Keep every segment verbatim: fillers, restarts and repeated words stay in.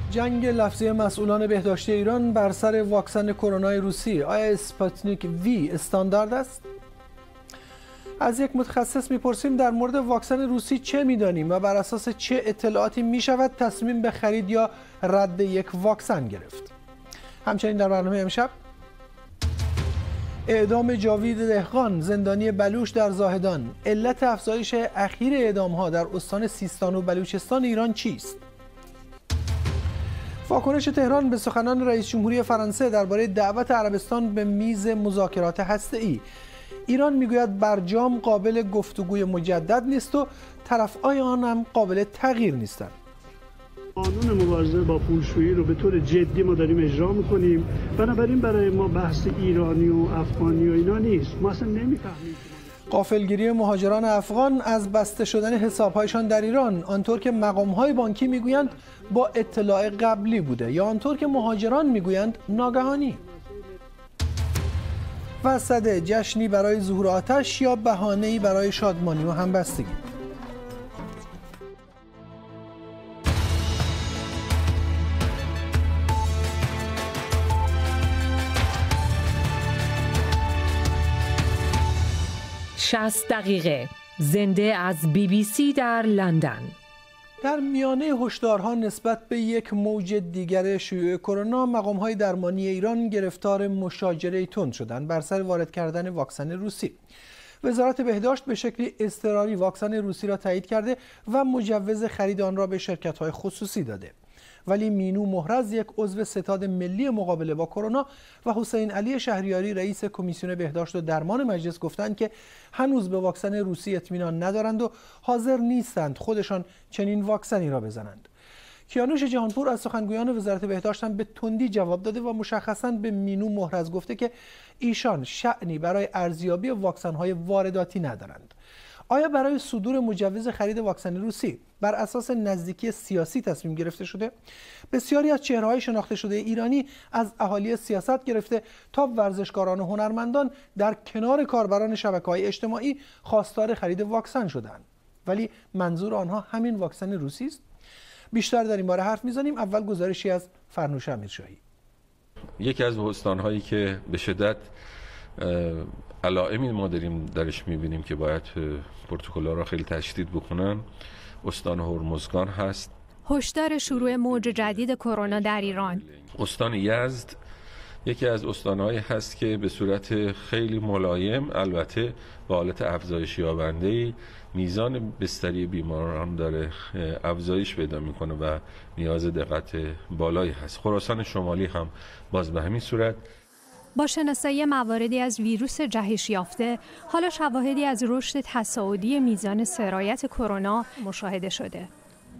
جنگ لفظی مسئولان بهداشتی ایران بر سر واکسن کرونا روسی. آیا اسپوتنیک وی استاندارد است؟ از یک متخصص میپرسیم در مورد واکسن روسی چه میدانیم و بر اساس چه اطلاعاتی میشود تصمیم به خرید یا رد یک واکسن گرفت. همچنین در برنامه امشب اعدام جاوید دهقان زندانی بلوچ در زاهدان. علت افزایش اخیر اعدام‌ها در استان سیستان و بلوچستان ایران چیست؟ واکنش تهران به سخنان رئیس جمهوری فرانسه درباره دعوت عربستان به میز مذاکرات هسته‌ای. ایران میگوید برجام قابل گفتگوی مجدد نیست و طرف‌های آن هم قابل تغییر نیستند. قانون مبارزه با پولشویی رو به طور جدی ما داریم اجرا می‌کنیم. بنابراین برای ما بحث ایرانی و افغانی و اینا نیست. ما اصلا نمی‌فهمیم. غافلگیری مهاجران افغان از بسته شدن حساب‌هایشان در ایران، آنطور که مقام‌های بانکی میگویند با اطلاع قبلی بوده یا آنطور که مهاجران میگویند ناگهانی. وسط جشنی برای ظهور آتش یا بهانه‌ای برای شادمانی و همبستگی. شصت دقیقه زنده از بی بی سی در لندن. در میانه هشدارها نسبت به یک موج دیگر شیوع کرونا، مقام‌های درمانی ایران گرفتار مشاجره تند شدند بر سر وارد کردن واکسن روسی. وزارت بهداشت به شکلی اضطراری واکسن روسی را تایید کرده و مجوز خرید آن را به شرکت‌های خصوصی داده. ولی مینو محرز، یک عضو ستاد ملی مقابله با کرونا، و حسین علی شهریاری، رئیس کمیسیون بهداشت و درمان مجلس، گفتند که هنوز به واکسن روسی اطمینان ندارند و حاضر نیستند خودشان چنین واکسنی را بزنند. کیانوش جهانپور از سخنگویان وزارت بهداشت هم به تندی جواب داده و مشخصاً به مینو محرز گفته که ایشان شأنی برای ارزیابی واکسن‌های وارداتی ندارند. آیا برای صدور مجوز خرید واکسن روسی بر اساس نزدیکی سیاسی تصمیم گرفته شده؟ بسیاری از چهره‌های شناخته شده ایرانی، از اهالی سیاست گرفته تا ورزشکاران و هنرمندان، در کنار کاربران شبکه‌های اجتماعی خواستار خرید واکسن شدند. ولی منظور آنها همین واکسن روسی است؟ بیشتر در این باره حرف می‌زنیم. اول گزارشی از فرنوش امیرشاهی. یکی از استان‌هایی که به شدت علائمی ما داریم درش می‌بینیم که باید پروتکل‌ها را خیلی تشدید بکنن، استان هرمزگان هست. هشدار شروع موج جدید کرونا در ایران. استان یزد یکی از استان‌هایی هست که به صورت خیلی ملایم، البته با حالت افزایش یابنده‌ای، میزان بستری بیماران داره افزایش پیدا میکنه و نیاز دقت بالایی هست. خراسان شمالی هم باز به همین صورت. با شناسایی مواردی از ویروس جهش یافته، حالا شواهدی از رشد تصاعدی میزان سرایت کرونا مشاهده شده.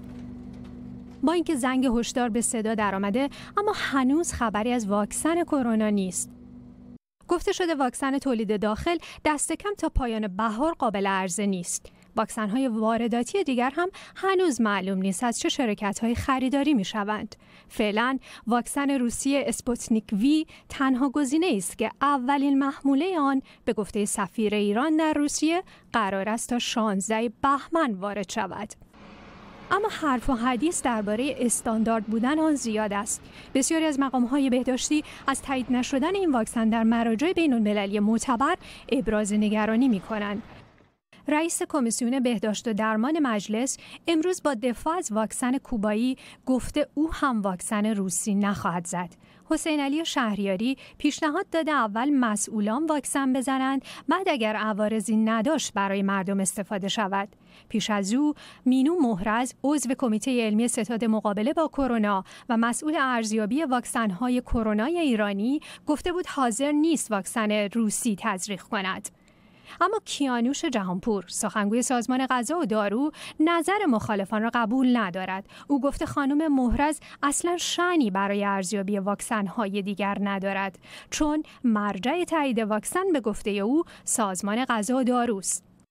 با اینکه زنگ هشدار به صدا درآمده، اما هنوز خبری از واکسن کرونا نیست. گفته شده واکسن تولید داخل دست کم تا پایان بهار قابل عرضه نیست. واکسن‌های وارداتی دیگر هم هنوز معلوم نیست از چه شرکت‌های خریداری می‌شوند. فعلا واکسن روسی اسپوتنیک وی تنها گزینه است که اولین محموله آن به گفته سفیر ایران در روسیه قرار است تا شانزده بهمن وارد شود. اما حرف و حدیث درباره استاندارد بودن آن زیاد است. بسیاری از مقام‌های بهداشتی از تایید نشدن این واکسن در مراجع بین‌المللی معتبر ابراز نگرانی می‌کنند. رئیس کمیسیون بهداشت و درمان مجلس امروز با دفاع از واکسن کوبایی گفته او هم واکسن روسی نخواهد زد. حسین علی شهریاری پیشنهاد داده اول مسئولان واکسن بزنند، بعد اگر عوارضی نداشت برای مردم استفاده شود. پیش از او مینو محرز، عضو کمیته علمی ستاد مقابله با کرونا و مسئول ارزیابی واکسن‌های کرونای ایرانی، گفته بود حاضر نیست واکسن روسی تزریق کند. اما کیانوش جهانپور، سخنگوی سازمان غذا و دارو، نظر مخالفان را قبول ندارد. او گفته خانم محرز اصلا شأنی برای ارزیابی واکسن‌های دیگر ندارد، چون مرجع تایید واکسن به گفته او سازمان غذا و داروست.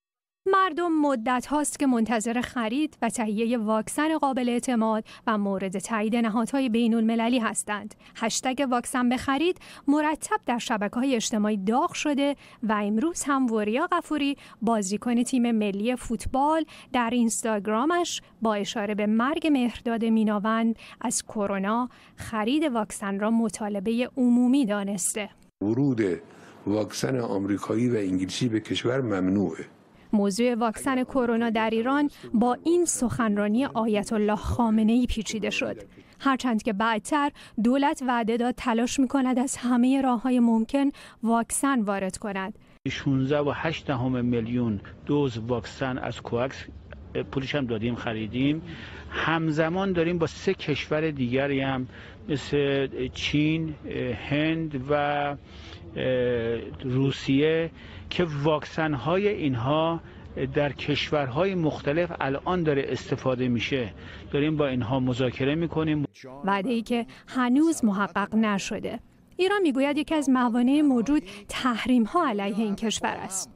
مردم مدت هاست که منتظر خرید و تهیه واکسن قابل اعتماد و مورد تایید نهادهای بین المللی هستند. هشتگ واکسن بخرید مرتب در شبکه‌های اجتماعی داغ شده و امروز هم وریا غفوری بازیکن تیم ملی فوتبال در اینستاگرامش با اشاره به مرگ مهرداد میناوند از کرونا خرید واکسن را مطالبه عمومی دانسته. ورود واکسن آمریکایی و انگلیسی به کشور ممنوعه. موضوع واکسن کرونا در ایران با این سخنرانی آیت الله خامنه‌ای پیچیده شد. هرچند که بعدتر دولت وعده داد تلاش می‌کند از همه راه‌های ممکن واکسن وارد کند. شانزده و هشت دهم میلیون دوز واکسن از کوواکس پولش هم دادیم خریدیم. همزمان داریم با سه کشور دیگری هم مثل چین، هند و روسیه که واکسن های اینها در کشورهای مختلف الان داره استفاده میشه. داریم با اینها مذاکره میکنیم. وعده‌ای که هنوز محقق نشده. ایران میگوید یکی از موانع موجود تحریم ها علیه این کشور است.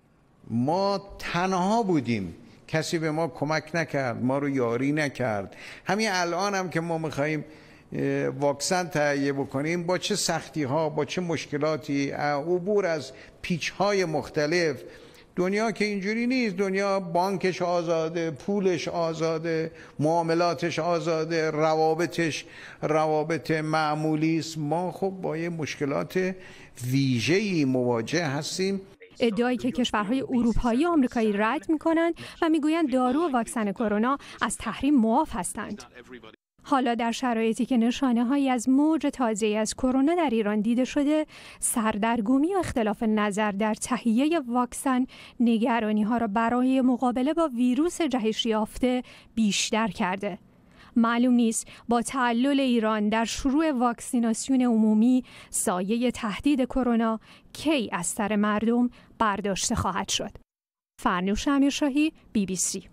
ما تنها بودیم، کسی به ما کمک نکرد، ما رو یاری نکرد. همین الان هم که ما میخواییم واکسن تهیه بکنیم با چه سختی ها، با چه مشکلاتی، عبور از پیچ های مختلف. دنیا که اینجوری نیست، دنیا بانکش آزاده، پولش آزاده، معاملاتش آزاده، روابطش روابط معمولی است. ما خب با یه مشکلات ویژه‌ای مواجه هستیم. ادعایی که کشورهای اروپایی و آمریکایی رد می‌کنند و می‌گویند دارو و واکسن کرونا از تحریم معاف هستند. حالا در شرایطی که نشانه‌هایی از موج تازه‌ای از کرونا در ایران دیده شده، سردرگمی و اختلاف نظر در تهیه واکسن نگرانی‌ها را برای مقابله با ویروس جهش یافته بیشتر کرده. معلوم نیست با تعلل ایران در شروع واکسیناسیون عمومی سایه تهدید کرونا کی از سر مردم برداشته خواهد شد. فرنوش امیرشاهی، بی بی سی.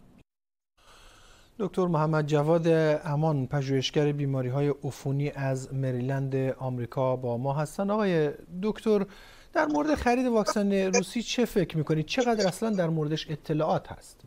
دکتر محمد جواد امان، پژوهشگر بیماری‌های عفونی از مریلند آمریکا با ما هستند. آقای دکتر، در مورد خرید واکسن روسی چه فکر می‌کنید؟ چقدر اصلا در موردش اطلاعات هست؟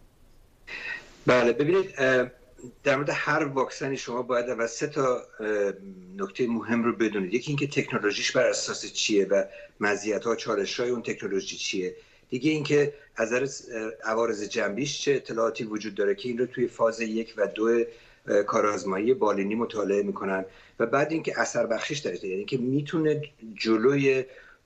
بله، ببینید در مورد هر واکسنی شما باید اول سه تا نکته مهم رو بدونید. یکی اینکه تکنولوژیش بر اساس چیه و مزیت‌ها و چالش‌های اون تکنولوژی چیه. دیگه اینکه از نظر عوارض جنبیش چه اطلاعاتی وجود داره که این رو توی فاز یک و دو کارآزمایی بالینی مطالعه میکنن و بعد اینکه اثر بخشیش داره، یعنی که میتونه جلوی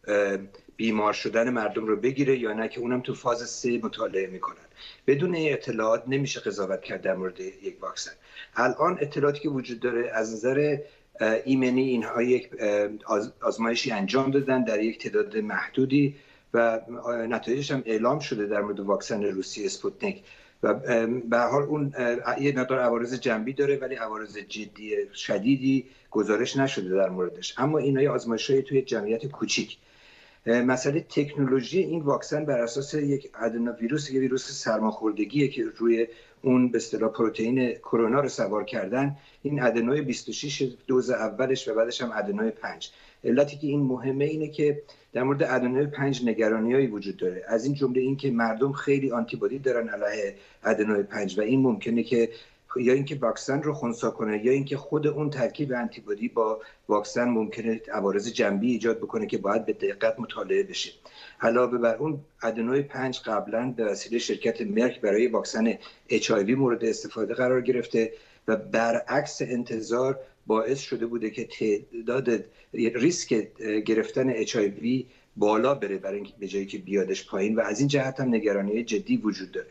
بیمار شدن مردم رو بگیره یا نه، که اونم تو فاز سه مطالعه میکنن. بدون این اطلاعات نمیشه قضاوت کرد در مورد یک واکسن. الان اطلاعاتی که وجود داره از نظر ایمنی، اینها یک آزمایشی انجام دادن در یک تعداد محدودی و نتایجش هم اعلام شده در مورد واکسن روسی اسپوتنیک و به هر حال اون یه مقدار عوارض جنبی داره ولی عوارض جدی شدیدی گزارش نشده در موردش. اما اینا آزمایش‌های توی جمعیت کوچیک. مسئله تکنولوژی این واکسن بر اساس یک آدنوویروس، یک ویروس سرماخوردگیه که روی اون به اصطلاح پروتئین کرونا رو سوار کردن. این آدنوی بیست و شش دوز اولش و بعدش هم آدنوی پنج. علتی که این مهمه اینه که در مورد آدنوی پنج نگرانی‌هایی وجود داره، از این جمله این که مردم خیلی آنتیبادی دارن علیه آدنوی پنج و این ممکنه که یا اینکه واکسن رو خنثی کنه یا اینکه خود اون ترکیب آنتیبادی با واکسن ممکنه عوارض جنبی ایجاد بکنه که باید به دقت مطالعه بشه. علاوه بر اون آدنوی پنج قبلا به وسیله شرکت مرک برای واکسن اچ آی وی مورد استفاده قرار گرفته و برعکس انتظار باعث شده بوده که تعداد ریسک گرفتن اچ آی وی بالا بره برای اینکه به جایی که بیادش پایین و از این جهت هم نگرانی جدی وجود داره.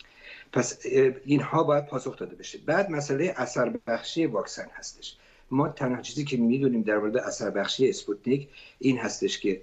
پس اینها باید پاسخ داده بشه. بعد مسئله اثر بخشی واکسن هستش. ما تنها چیزی که میدونیم در مورد اثر بخشی اسپوتنیک این هستش که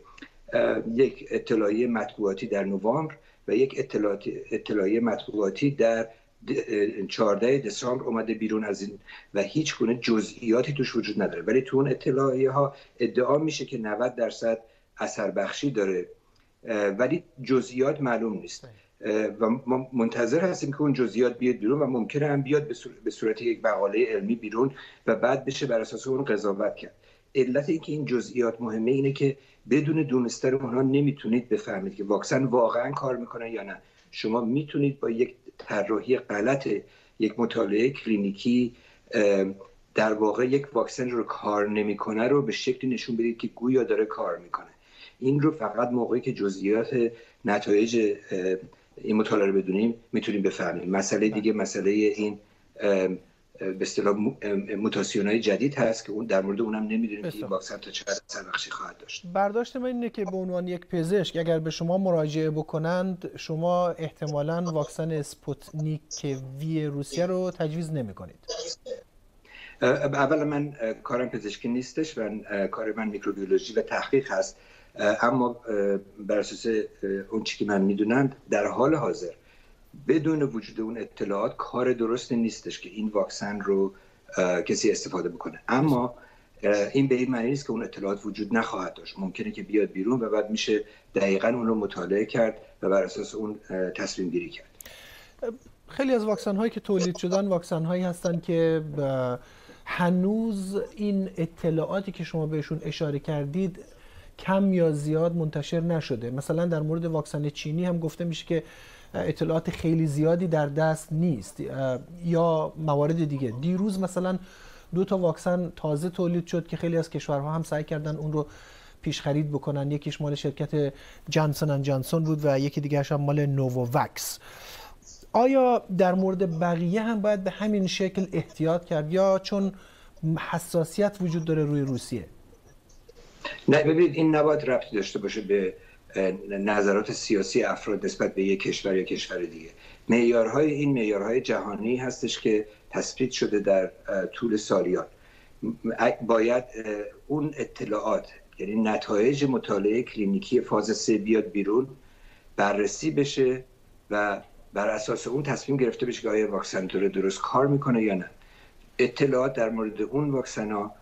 یک اطلاعیه مطبوعاتی در نوامبر و یک اطلاعیه مطبوعاتی در چهاردهم دسامبر اومده بیرون از این و هیچ گونه جزئیاتی توش وجود نداره، ولی تو اون اطلاعیه ها ادعا میشه که نود درصد اثر بخشی داره ولی جزئیات معلوم نیست و ما منتظر هستیم که اون جزئیات بیاد بیرون و ممکنه هم بیاد به صورت یک مقاله علمی بیرون و بعد بشه بر اساس اون قضاوت کرد. علت اینکه این جزئیات مهمه اینه که بدون دونستن اونها نمیتونید بفهمید که واکسن واقعا کار میکنه یا نه. شما میتونید با یک طراحی غلط یک مطالعه کلینیکی در واقع یک واکسن رو کار نمیکنه رو به شکلی نشون بدید که گویا داره کار میکنه. این رو فقط موقعی که جزئیات نتایج این مطالعه رو بدونیم میتونیم بفهمیم. مسئله دیگه مسئله این به اصطلاح موتاسیون‌های جدید هست که اون در مورد اونم نمیدونیم که این واکسن تا چه حد سرنخشی خواهد داشت. برداشت من اینه که به عنوان یک پزشک اگر به شما مراجعه بکنند شما احتمالاً واکسن اسپوتنیک وی روسیه رو تجویز نمی‌کنید. اولا من کارم پزشکی نیستش و کار من میکروبیولوژی و تحقیق هست، اما بر اساس اون چیزی که من میدونم در حال حاضر بدون وجود اون اطلاعات کار درست نیستش که این واکسن رو کسی استفاده بکنه. اما این به این معنی نیست که اون اطلاعات وجود نخواهد داشت. ممکنه که بیاد بیرون و بعد میشه دقیقاً اون رو مطالعه کرد و بر اساس اون تصمیم گیری کرد. خیلی از واکسن هایی که تولید شدن واکسن هایی هستن که هنوز این اطلاعاتی که شما بهشون اشاره کردید کم یا زیاد منتشر نشده. مثلا در مورد واکسن چینی هم گفته میشه که اطلاعات خیلی زیادی در دست نیست یا موارد دیگه. دیروز مثلا دو تا واکسن تازه تولید شد که خیلی از کشورها هم سعی کردن اون رو پیش خرید بکنن. یکیش مال شرکت جانسون اند جانسون بود و یکی دیگه‌اش هم مال نوواوکس. آیا در مورد بقیه هم باید به همین شکل احتیاط کرد یا چون حساسیت وجود داره روی روسیه؟ نه ببینید، این نباید ربطی داشته باشه به نظرات سیاسی افراد نسبت به یک کشور یا کشور دیگه. معیارهای این معیارهای جهانی هستش که تثبیت شده در طول سالیان. باید اون اطلاعات، یعنی نتایج مطالعه کلینیکی فاز سه بیاد بیرون، بررسی بشه و بر اساس اون تصمیم گرفته بشه که آیا واکسن داره درست کار میکنه یا نه. اطلاعات در مورد اون واکسن ها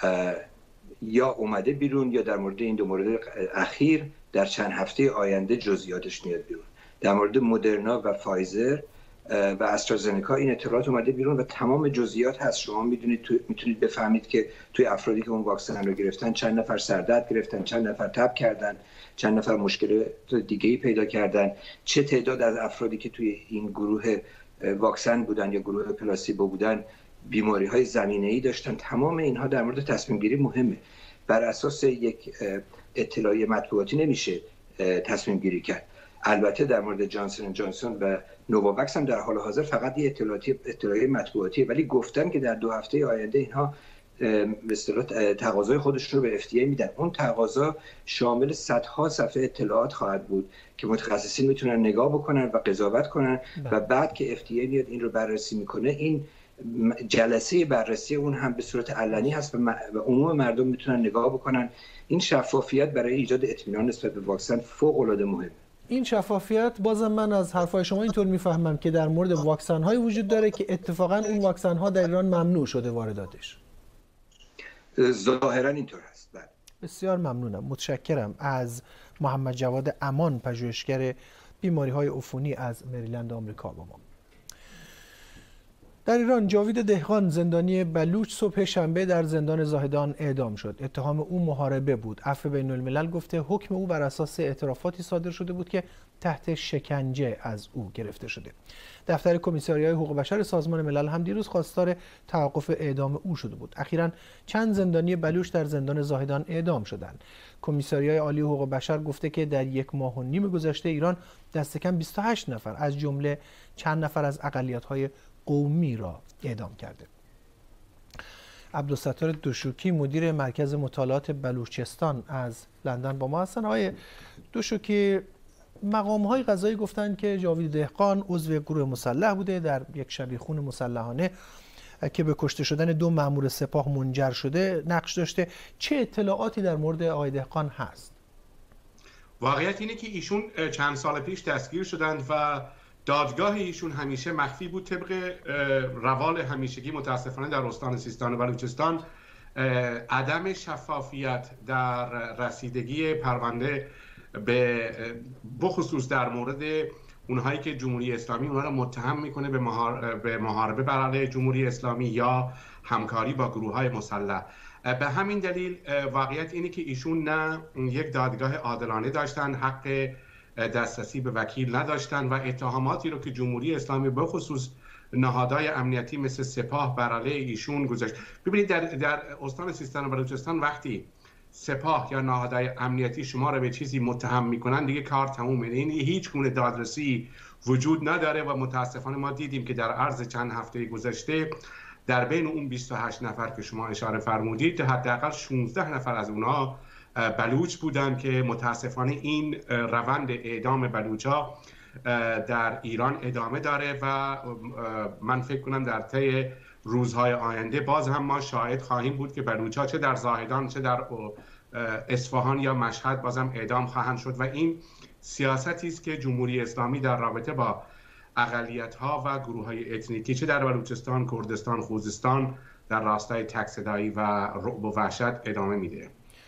یا اومده بیرون یا در مورد این دو مورد اخیر در چند هفته آینده جزئیاتش میاد بیرون. در مورد مدرنا و فایزر و استرازنکا این اطلاعات اومده بیرون و تمام جزئیات هست. شما میدونید تو میتونید بفهمید که توی افرادی که اون واکسن رو گرفتن چند نفر سردرد گرفتن، چند نفر تب کردن، چند نفر مشکل دیگه‌ای پیدا کردن، چه تعداد از افرادی که توی این گروه واکسن بودن یا گروه پلاسیبو بودن بیماری‌های زمینه‌ای داشتن. تمام اینها در مورد تصمیم گیری مهمه. بر اساس یک اطلاعیه مطبوعاتی نمیشه تصمیم گیری کرد. البته در مورد جانسون اند جانسون و نوواوکس هم در حال حاضر فقط یه اطلاعاتی اطلاعیه مطبوعاتیه، ولی گفتن که در دو هفته آینده اینها به اصطلاح تقاضای خودشون رو به اف دی ای میدن. اون تقاضا شامل صدها صفحه اطلاعات خواهد بود که متخصصین میتونن نگاه بکنن و قضاوت کنن و بعد که اف دی ای میاد این رو بررسی میکنه، این جلسه بررسی اون هم به صورت علنی هست و عموم مردم میتونن نگاه بکنن. این شفافیت برای ایجاد اطمینان نسبت به واکسن فوق العاده مهمه. این شفافیت بازم من از حرفای شما اینطور میفهمم که در مورد واکسن های وجود داره که اتفاقا اون واکسن ها در ایران ممنوع شده وارداتش. ظاهرا اینطور هست. بله. بسیار ممنونم. متشکرم از محمد جواد امان، پژوهشگر بیماری های عفونی از مریلند آمریکا با ما. در ایران جاوید دهقان، زندانی بلوچ، صبح شنبه در زندان زاهدان اعدام شد. اتهام او محاربه بود. عفو بین الملل گفته حکم او بر اساس اعترافاتی صادر شده بود که تحت شکنجه از او گرفته شده. دفتر کمیساریای حقوق بشر سازمان ملل هم دیروز خواستار توقف اعدام او شده بود. اخیراً چند زندانی بلوچ در زندان زاهدان اعدام شدند. کمیساریای عالی حقوق بشر گفته که در یک ماه و نیم گذشته ایران دست کم بیست و هشت نفر از جمله چند نفر از اقلیت‌های قومی را اعدام کرده. عبدالستار دوشوکی، مدیر مرکز مطالعات بلوچستان از لندن با ما هستن. آقای دوشوکی، مقام‌های قضایی گفتند که جاوید دهقان عضو گروه مسلح بوده، در یک شبیخون مسلحانه که به کشته شدن دو مأمور سپاه منجر شده نقش داشته. چه اطلاعاتی در مورد آقای دهقان هست؟ واقعیت اینه که ایشون چند سال پیش دستگیر شدند و دادگاه ایشون همیشه مخفی بود. طبق روال همیشگی متاسفانه در استان سیستان و بلوچستان عدم شفافیت در رسیدگی پرونده به بخصوص در مورد اونهایی که جمهوری اسلامی اونها را متهم میکنه به به محاربه بر علیه جمهوری اسلامی یا همکاری با گروه‌های مسلح. به همین دلیل واقعیت اینه که ایشون نه یک دادگاه عادلانه داشتن، حق دسترسی به وکیل نداشتن و اتهاماتی رو که جمهوری اسلامی به خصوص نهادهای امنیتی مثل سپاه بر علیه ایشون گذاشت. ببینید در در استان سیستان و بلوچستان وقتی سپاه یا نهادهای امنیتی شما رو به چیزی متهم میکنن دیگه کار تمومه. این هیچ گونه دادرسی وجود نداره و متاسفانه ما دیدیم که در عرض چند هفته گذشته در بین اون بیست و هشت نفر که شما اشاره فرمودید حداقل شانزده نفر از اونها بلوچ بودن که متاسفانه این روند اعدام بلوچا در ایران ادامه داره و من فکر کنم در طی روزهای آینده باز هم ما شاهد خواهیم بود که بلوچا چه در زاهدان چه در اصفهان یا مشهد بازم اعدام خواهند شد و این سیاستی است که جمهوری اسلامی در رابطه با اقلیت‌ها و گروه‌های اتنیکی چه در بلوچستان، کردستان، خوزستان در راستای تک‌صدایی و رعب و وحشت ادامه میده.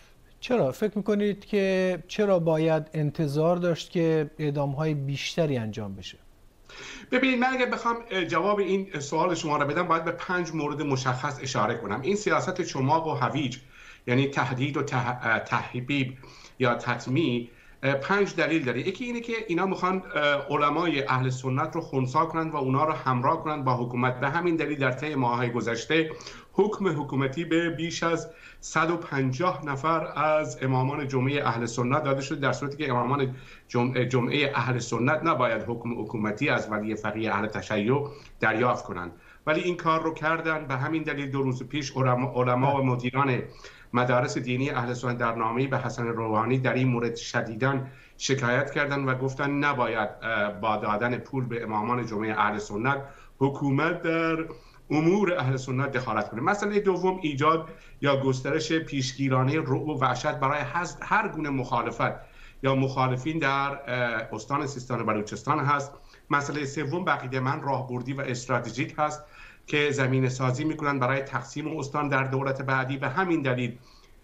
چرا فکر میکنید که چرا باید انتظار داشت که اعدام‌های بیشتری انجام بشه؟ ببینید من اگه بخوام جواب این سوال شما را بدم باید به پنج مورد مشخص اشاره کنم. این سیاست چماق و هویج یعنی تهدید و ته... تهیبیب یا تطمیع پنج دلیل داره. یکی اینه که اینا میخوان علمای اهل سنت رو خنثی کنند و اونا رو همراه کنند با حکومت. به همین دلیل در طی ماه‌های گذشته حکم حکومتی به بیش از صد و پنجاه نفر از امامان جمعه اهل سنت داده شده، در صورتی که امامان جمعه, جمعه اهل سنت نباید حکم حکومتی از ولی فقیه اهل تشیع دریافت کنند، ولی این کار رو کردن. به همین دلیل دو روز پیش علما, علما و مدیران مدارس دینی اهل سنت در نامه‌ای به حسن روحانی در این مورد شدیداً شکایت کردند و گفتن نباید با دادن پول به امامان جمعه اهل سنت حکومت در امور اهل سنت دخالت کنه. مسئله دوم ایجاد یا گسترش پیشگیرانه رعب و وحشت برای هر گونه مخالفت یا مخالفین در استان سیستان و بلوچستان هست. مسئله سوم بقیده من راهبردی و استراتژیک هست که زمینه سازی میکنن برای تقسیم استان در دولت بعدی. به همین دلیل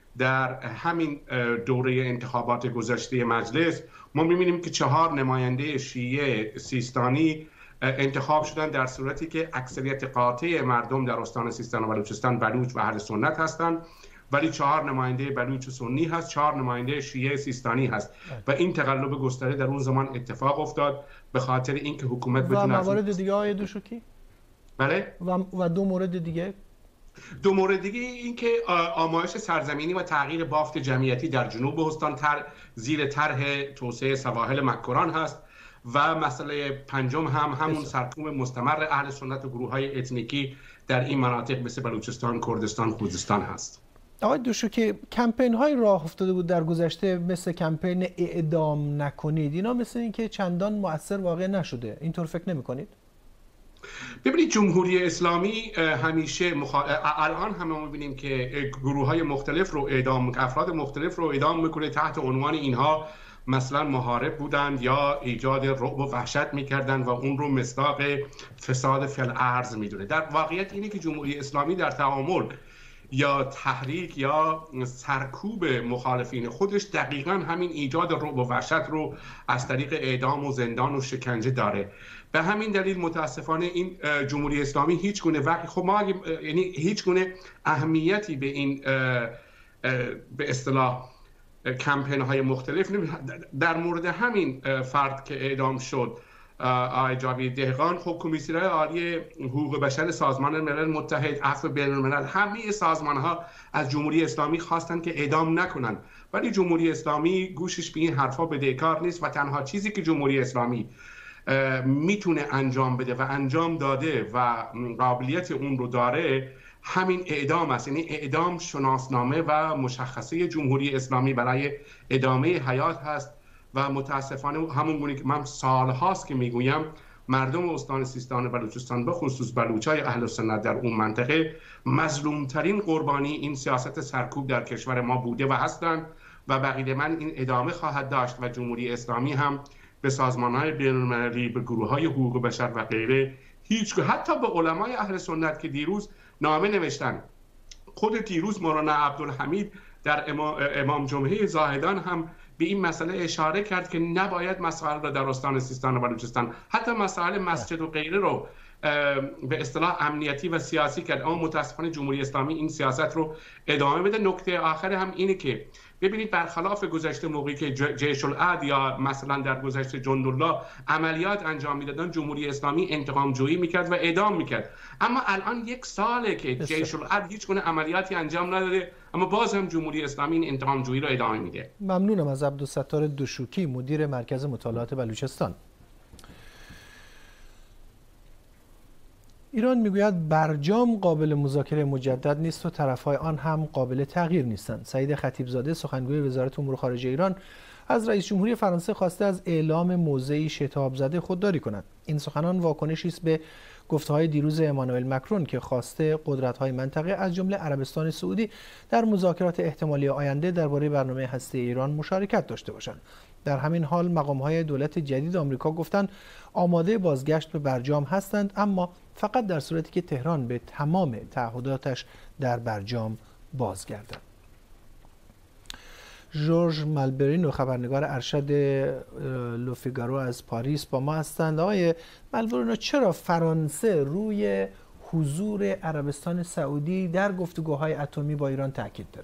در همین دوره انتخابات گذشته مجلس ما میبینیم که چهار نماینده شیعه سیستانی انتخاب شدن، در صورتی که اکثریت قاطع مردم در استان سیستان و بلوچستان بلوچ و اهل سنت هستند، ولی چهار نماینده بلوچ و سنی هست، چهار نماینده شیعه سیستانی هست و این تقلب گسترده در اون زمان اتفاق افتاد به خاطر اینکه حکومت و موارد دیگه آقای دوشکی؟ بله؟ و و دو مورد دیگه؟ دو مورد دیگه این که آمایش سرزمینی و تغییر بافت جمعیتی در جنوب استان تر زیر طرح توسعه سواحل مکران هست و مسئله پنجم هم همون سرکوب مستمر اهل سنت و گروه‌های اتنیکی در این مناطق مثل بلوچستان، کردستان، خوزستان هست. آقای دوشکی کمپین های راه افتاده بود در گذشته مثل کمپین اعدام نکنید، اینا مثل این که چندان مؤثر واقع نشده، اینطور فکر نمی کنید؟ ببینید جمهوری اسلامی همیشه مخا... الان هم ما می‌بینیم که گروه‌های مختلف رو اعدام افراد مختلف رو اعدام میکنه تحت عنوان اینها مثلا محارب بودند یا ایجاد رعب و وحشت میکردند و اون رو مصداق فساد فی الارض میدونه. در واقعیت اینه که جمهوری اسلامی در تعامل یا تحریک یا سرکوب مخالفین خودش دقیقاً همین ایجاد رعب و وحشت رو از طریق اعدام و زندان و شکنجه داره. به همین دلیل متاسفانه این جمهوری اسلامی هیچ گونه وقتی خب ما یعنی هیچ گونه اهمیتی به این به اصطلاح کمپین های مختلف در مورد همین فرد که اعدام شد آقای جاوید دهقان، خب کمیسیون عالی حقوق بشر سازمان ملل متحد، عفو بین الملل، همه سازمان ها از جمهوری اسلامی خواستن که اعدام نکنن، ولی جمهوری اسلامی گوشش به این حرفا بدهکار نیست و تنها چیزی که جمهوری اسلامی میتونه انجام بده و انجام داده و قابلیت اون رو داره همین اعدام است. یعنی اعدام شناسنامه و مشخصه جمهوری اسلامی برای ادامه حیات هست و متاسفانه همون گونه که من سالهاست که میگویم مردم استان سیستان و بلوچستان به خصوص بلوچای اهل سنت در اون منطقه مظلومترین قربانی این سیاست سرکوب در کشور ما بوده و هستند و بقیه من این ادامه خواهد داشت و جمهوری اسلامی هم به سازمان‌های بین‌المللی، به گروه‌های حقوق بشر و غیره هیچ حتی به علمای اهل سنت که دیروز نامه نوشتن، خود دیروز مولانا عبدالحمید در امام جمعه زاهدان هم به این مسئله اشاره کرد که نباید مسائل را در استان سیستان و بلوچستان حتی مسائل مسجد و غیره رو به اصطلاح امنیتی و سیاسی کرد، اما متاسفانه جمهوری اسلامی این سیاست رو ادامه بده. نکته آخر هم اینه که ببینید برخلاف گذشته موقعی که جیش العدل یا مثلا در گذشته جندالله عملیات انجام میدادن، جمهوری اسلامی انتقام جویی میکرد و اعدام میکرد. اما الان یک ساله که جیش العدل هیچ گونه عملیاتی انجام نداده، اما باز هم جمهوری اسلامی این انتقام جویی رو ادامه میده. ممنونم از عبدالستار دوشوکی، مدیر مرکز مطالعات بلوچستان. ایران میگوید برجام قابل مذاکره مجدد نیست و طرفهای آن هم قابل تغییر نیستند. سعید خطیبزاده سخنگوی وزارت امور خارجه ایران از رئیس جمهوری فرانسه خواسته از اعلام موضعی شتاب زده خودداری کند. این سخنان واکنشی است به گفته‌های دیروز امانوئل مکرون که خواسته قدرت‌های منطقه از جمله عربستان سعودی در مذاکرات احتمالی آینده درباره برنامه هسته‌ای ایران مشارکت داشته باشند. در همین حال مقام‌های دولت جدید آمریکا گفتند آماده بازگشت به برجام هستند، اما فقط در صورتی که تهران به تمام تعهداتش در برجام بازگردد. ژورژ مالبرینو خبرنگار ارشد لوفیگارو از پاریس با ما هستند. آقای مالبرینو، چرا فرانسه روی حضور عربستان سعودی در گفتگوهای اتمی با ایران تاکید داره؟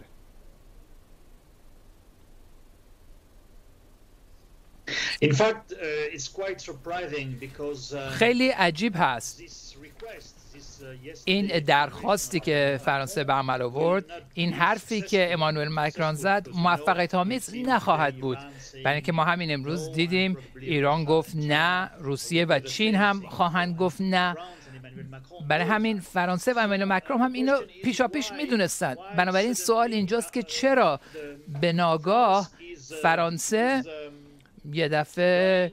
خیلی عجیب هست این درخواستی که فرانسه به عمل آورد. این حرفی که امانوئل مکرون زد موفقیت آمیز نخواهد بود، برای اینکه ما همین امروز دیدیم ایران گفت نه، روسیه و چین هم خواهند گفت نه. برای همین فرانسه و امانوئل مکرون هم اینو پیشاپیش میدونستن. بنابراین سوال اینجاست که چرا به ناگاه فرانسه یه دفعه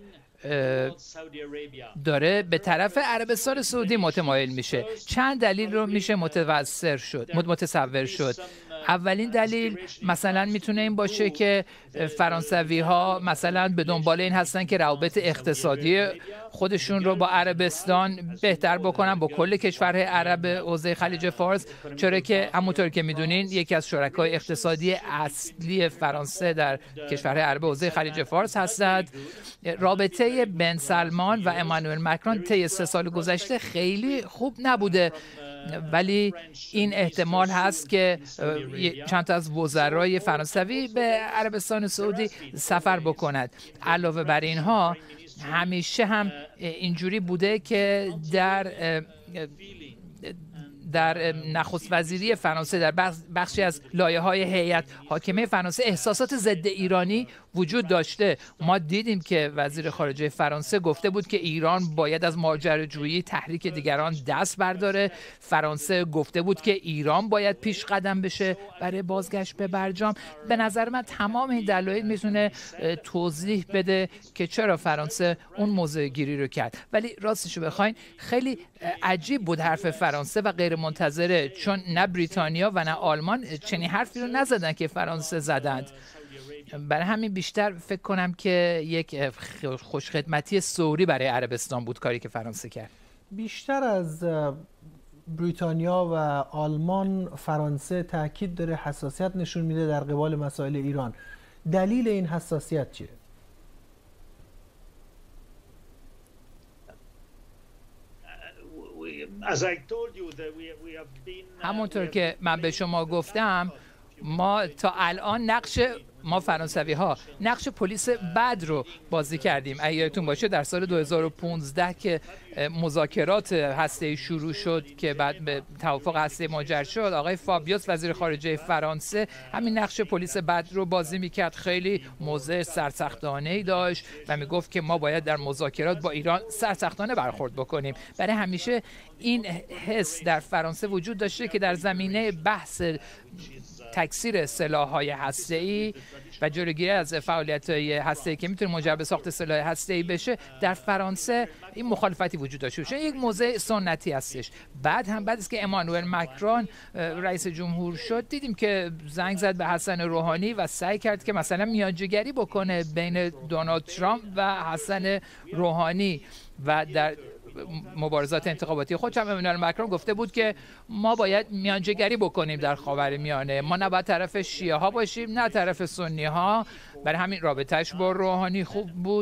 داره به طرف عربستان سعودی متمایل میشه. چند دلیل رو میشه متوسر شد متصور شد. اولین دلیل مثلا میتونه این باشه که فرانسوی ها مثلا به دنبال این هستن که روابط اقتصادی خودشون رو با عربستان بهتر بکنن، با کل کشورهای عرب حوزه خلیج فارس، چرا که همونطور که میدونین یکی از شرکای اقتصادی اصلی فرانسه در کشورهای عرب حوزه خلیج فارس هستند. رابطه بن سلمان و امانوئل مکرون طی سه سال گذشته خیلی خوب نبوده، ولی این احتمال هست که چند تا از وزرای فرانسوی به عربستان سعودی سفر بکند. علاوه بر اینها همیشه هم اینجوری بوده که در در نخست وزیری فرانسه در بخشی از لایه‌های هیئت حاکمه فرانسه احساسات ضد ایرانی وجود داشته. ما دیدیم که وزیر خارجه فرانسه گفته بود که ایران باید از ماجراجویی تحریک دیگران دست برداره. فرانسه گفته بود که ایران باید پیش قدم بشه برای بازگشت به برجام. به نظر من تمام این دلایل میتونه توضیح بده که چرا فرانسه اون موضع گیری رو کرد. ولی راستش رو بخواین خیلی عجیب بود حرف فرانسه و غیر منتظره، چون نه بریتانیا و نه آلمان چنین حرفی رو نزدن که فرانسه زدند. برای همین بیشتر فکر کنم که یک خوشخدمتی سوری برای عربستان بود کاری که فرانسه کرد. بیشتر از بریتانیا و آلمان فرانسه تاکید داره حساسیت نشون میده در قبال مسائل ایران. دلیل این حساسیت چیه؟ همونطور که من به شما گفتم، ما تا الان نقش ما فرانسوی ها نقش پلیس بد رو بازی کردیم. اگه یادتون باشه در سال دو هزار و پانزده که مذاکرات هسته‌ای شروع شد که بعد به توافق هسته‌ای منجر شد، آقای فابیوس وزیر خارجه فرانسه همین نقش پلیس بد رو بازی میکرد. خیلی موضع سرسختانه‌ای داشت و میگفت که ما باید در مذاکرات با ایران سرسختانه برخورد بکنیم. برای همیشه این حس در فرانسه وجود داشته که در زمینه بحث تکثیر سلاح‌های هسته‌ای و جلوگیری از فعالیت‌های هسته‌ای که میتونه منجر به ساخت سلاح هسته‌ای بشه، در فرانسه این مخالفتی وجود داشته. چون یک موضع سنتی هستش. بعد هم بعد از که امانوئل مکرون رئیس جمهور شد، دیدیم که زنگ زد به حسن روحانی و سعی کرد که مثلا میانجیگری بکنه بین دونالد ترامپ و حسن روحانی و در مبارزات انتخاباتی خودش هم امانوئل مکرون گفته بود که ما باید میانجیگری بکنیم در خاورمیانه، ما نه باید طرف شیعه ها باشیم نه طرف سنی ها. برای همین رابطهش با روحانی خوب بود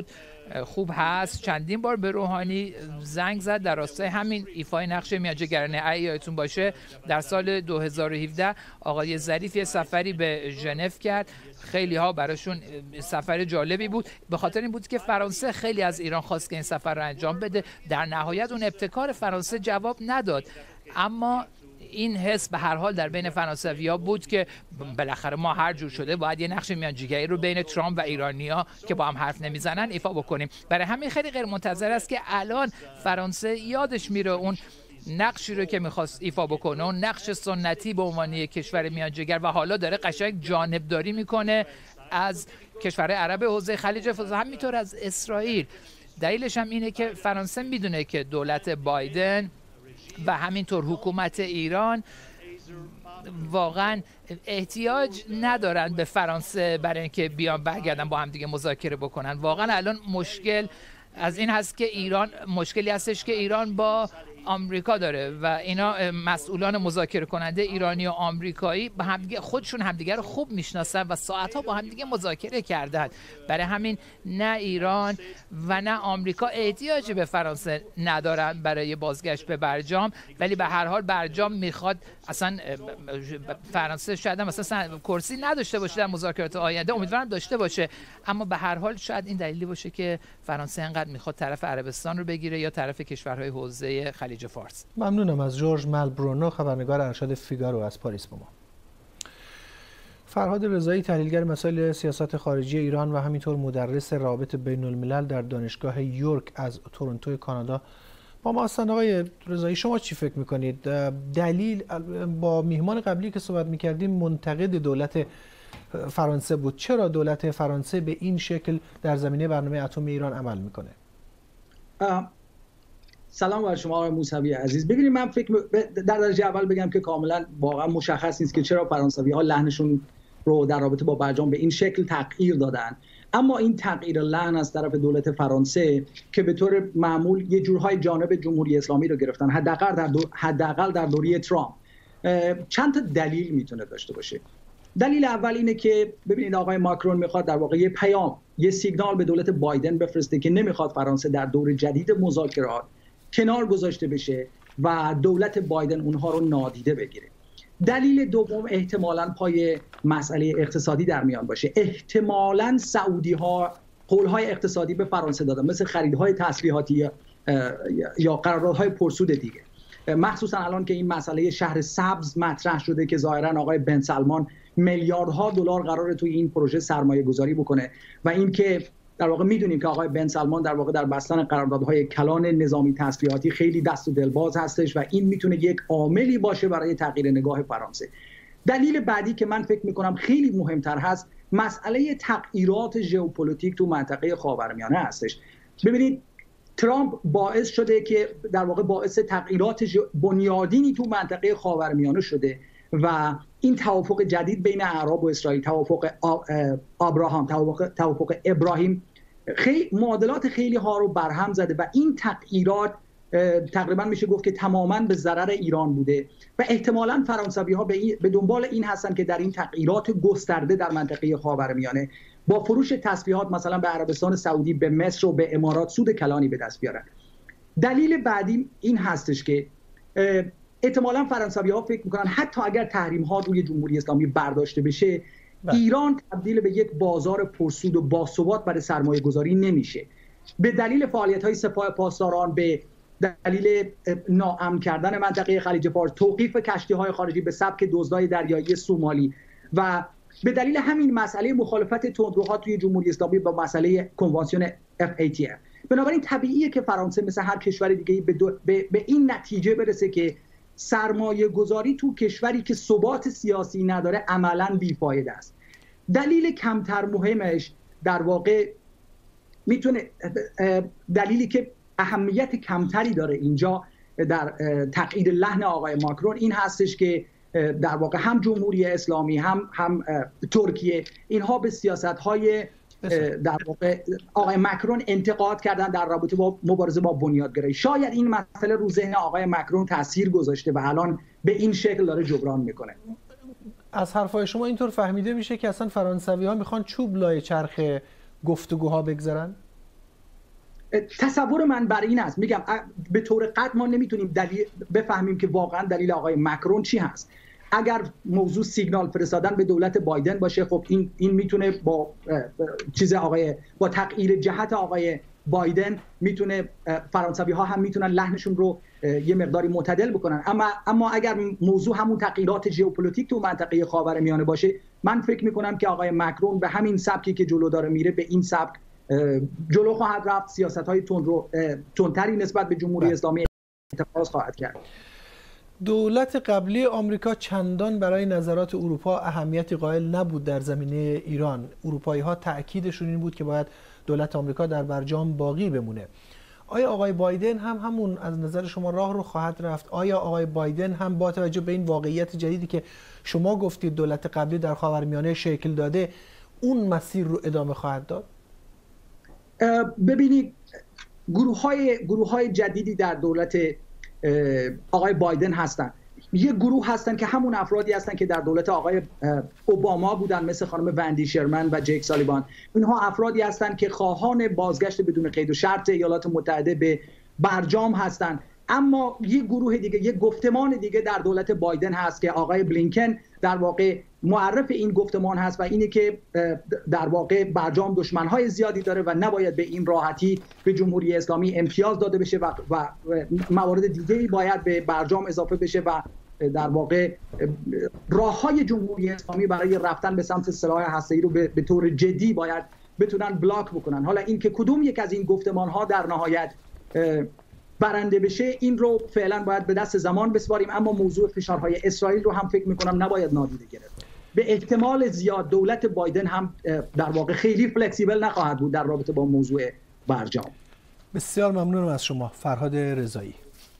خوب هست. چندین بار به روحانی زنگ زد در راستای همین ایفای نقش میانجیگرانه. اگه یادتون باشه در سال دو هزار و هفده آقای ظریف یه سفری به ژنو کرد، خیلی ها براشون سفر جالبی بود، به خاطر این بود که فرانسه خیلی از ایران خواست که این سفر رو انجام بده. در نهایت اون ابتکار فرانسه جواب نداد، اما این حس به هر حال در بین فرانسوی‌ها بود که بالاخره ما هر جور شده باید یه نقش میانجیگری رو بین ترامپ و ایرانی‌ها که با هم حرف نمیزنن ایفا بکنیم. برای همین خیلی غیر منتظر است که الان فرانسه یادش میره اون نقشی رو که میخواست ایفا بکنه، اون نقش سنتی به عنوان یک کشور میانجیگر، و حالا داره قشنگ جانبداری میکنه از کشورهای عرب حوزه خلیج فارس، همینطور از اسرائیل. دلیلش هم اینه که فرانسه میدونه که دولت بایدن و همینطور حکومت ایران واقعا احتیاج ندارن به فرانسه برای اینکه بیان برگردن با هم دیگه مذاکره بکنن. واقعا الان مشکل از این هست که ایران مشکلی هستش که ایران با آمریکا داره و اینا مسئولان مذاکره کننده ایرانی و آمریکایی با همدیگه خودشون همدیگه رو خوب میشناسن و ساعتها با همدیگه مذاکره کردن. برای همین نه ایران و نه آمریکا احتیاجی به فرانسه ندارن برای بازگشت به برجام، ولی به هر حال برجام میخواد اصلا فرانسه شاید هم مثلا کرسی نداشته باشه در مذاکرات آینده، امیدوارم داشته باشه، اما به هر حال شاید این دلیلی باشه که فرانسه انقدر میخواد طرف عربستان رو بگیره یا طرف کشورهای حوزه خلیج فارس. ممنونم از جورج ملبرونو، خبرنگار ارشد فیگارو از پاریس با ما. فرهاد رضایی، تحلیلگر مسائل سیاست خارجی ایران و همینطور مدرس روابط بین الملل در دانشگاه یورک از تورنتو کانادا با ما هستند. آقای رضایی، شما چی فکر میکنید؟ دلیل با میهمان قبلی که صحبت میکردیم منتقد دولت فرانسه بود، چرا دولت فرانسه به این شکل در زمینه برنامه اتمی ایران عمل میکنه؟ سلام بر شما آقای موسوی عزیز. ببینید من فکر در درجه اول بگم که کاملا واقعا مشخص نیست که چرا فرانسوی‌ها لحنشون رو در رابطه با برجام به این شکل تغییر دادن، اما این تغییر لحن از طرف دولت فرانسه که به طور معمول یه جورهای جانب جمهوری اسلامی رو گرفتن، حداقل در دو... حداقل در دوره ترامپ، چند تا دلیل میتونه داشته باشه. دلیل اول اینه که ببینید آقای ماکرون میخواد در واقع یه پیام، یه سیگنال به دولت بایدن بفرسته که نمیخواد فرانسه در دور جدید مذاکرات کنار گذاشته بشه و دولت بایدن اونها رو نادیده بگیره. دلیل دوم احتمالاً پای مسئله اقتصادی در میان باشه. احتمالاً سعودی ها قول‌های اقتصادی به فرانسه دادن، مثل خریدهای تسلیحاتی یا قراردادهای پرسود دیگه، مخصوصا الان که این مسئله شهر سبز مطرح شده که ظاهراً آقای بن سلمان میلیاردها دلار قراره توی این پروژه سرمایه گذاری بکنه و اینکه در واقع میدونیم که آقای بن سلمان در واقع در بستن قراردادهای کلان نظامی تسلیحاتی خیلی دست و دلباز هستش و این میتونه یک عاملی باشه برای تغییر نگاه فرانسه. دلیل بعدی که من فکر میکنم خیلی مهمتر هست مسئله تغییرات ژئوپلیتیک تو منطقه خاورمیانه هستش. ببینید ترامپ باعث شده که در واقع باعث تغییرات بنیادینی تو منطقه خاورمیانه شده و این توافق جدید بین اعراب و اسرائیل، توافق ابراهام، توافق توافق ابراهیم، خیلی معادلات خیلی ها رو برهم زده و این تغییرات تقریبا میشه گفت که تماما به ضرر ایران بوده و احتمالاً فرانسوی ها به دنبال این هستن که در این تغییرات گسترده در منطقه خاورمیانه با فروش تسلیحات مثلا به عربستان سعودی، به مصر و به امارات سود کلانی به دست بیارن. دلیل بعدی این هستش که احتمالاً فرانسوی ها فکر میکنن حتی اگر تحریم ها روی جمهوری اسلامی برداشته بشه بله. ایران تبدیل به یک بازار پرسود و باثبات برای سرمایه گذاری نمیشه. به دلیل فعالیت های سپاه پاسداران، به دلیل ناامن کردن منطقه خلیج فارس، توقیف کشتی های خارجی به سبک دزدای دریایی سومالی و به دلیل همین مسئله مخالفت تندروها توی جمهوری اسلامی با مسئله کنوانسیون اف ای تی اف، بنابراین طبیعیه که فرانسه مثل هر کشور دیگه‌ای به, به, به این نتیجه برسه که سرمایه گذاری تو کشوری که ثبات سیاسی نداره عملاً بیفایده است. دلیل کمتر مهمش در واقع میتونه دلیلی که اهمیت کمتری داره اینجا در تغییر لحن آقای ماکرون این هستش که در واقع هم جمهوری اسلامی هم هم ترکیه اینها به سیاست‌های در واقع آقای ماکرون انتقاد کردن در رابطه با مبارزه با بنیادگرایی. شاید این مسئله رو ذهن آقای ماکرون تاثیر گذاشته و الان به این شکل داره جبران میکنه. از حرفای شما اینطور فهمیده میشه که اصلا فرانسوی‌ها میخوان چوب لای چرخ گفتگوها بگذارن؟ تصور من بر این است، میگم به طور قطع ما نمیتونیم دلیل بفهمیم که واقعا دلیل آقای مکرون چی هست. اگر موضوع سیگنال فرستادن به دولت بایدن باشه، خب این این میتونه با چیز آقای با تغییر جهت آقای بایدن میتونه فرانسوی ها هم میتونن لحنشون رو یه مقداری معتدل بکنن. اما اما اگر موضوع همون تغییرات ژئوپلیتیک تو منطقه خاورمیانه باشه، من فکر میکنم که آقای مکرون به همین سبکی که جلو داره میره به این سبک جلو خواهد رفت، سیاست‌های تند رو تندتری نسبت به جمهوری اسلامی اتخاذ خواهد کرد. دولت قبلی آمریکا چندان برای نظرات اروپا اهمیتی قائل نبود در زمینه ایران. اروپایی‌ها تأکیدشون این بود که باید دولت آمریکا در برجام باقی بمونه. آیا آقای بایدن هم همون از نظر شما راه رو خواهد رفت؟ آیا آقای بایدن هم با توجه به این واقعیت جدیدی که شما گفتید دولت قبلی در خاورمیانه شکل داده، اون مسیر رو ادامه خواهد داد؟ ببینید، گروه های گروه های جدیدی در دولت آقای بایدن هستن. یه گروه هستن که همون افرادی هستن که در دولت آقای اوباما بودن، مثل خانم وندی شرمن و جیک سالیوان. اینها افرادی هستن که خواهان بازگشت بدون قید و شرط ایالات متحده به برجام هستن. اما یک گروه دیگه، یک گفتمان دیگه در دولت بایدن هست که آقای بلینکن در واقع معرف این گفتمان هست و اینه که در واقع برجام دشمنهای زیادی داره و نباید به این راحتی به جمهوری اسلامی امتیاز داده بشه و, و موارد دیگه‌ای باید به برجام اضافه بشه و در واقع راههای جمهوری اسلامی برای رفتن به سمت سلاح هسته‌ای رو به, به طور جدی باید بتونن بلاک بکنن. حالا این که کدوم یک از این گفتمان‌ها در نهایت برنده بشه، این رو فعلا باید به دست زمان بسپاریم. اما موضوع فشارهای اسرائیل رو هم فکر می‌کنم نباید نادیده گرفت. به احتمال زیاد دولت بایدن هم در واقع خیلی فلکسیبل نخواهد بود در رابطه با موضوع برجام. بسیار ممنونم از شما فرهاد رضایی.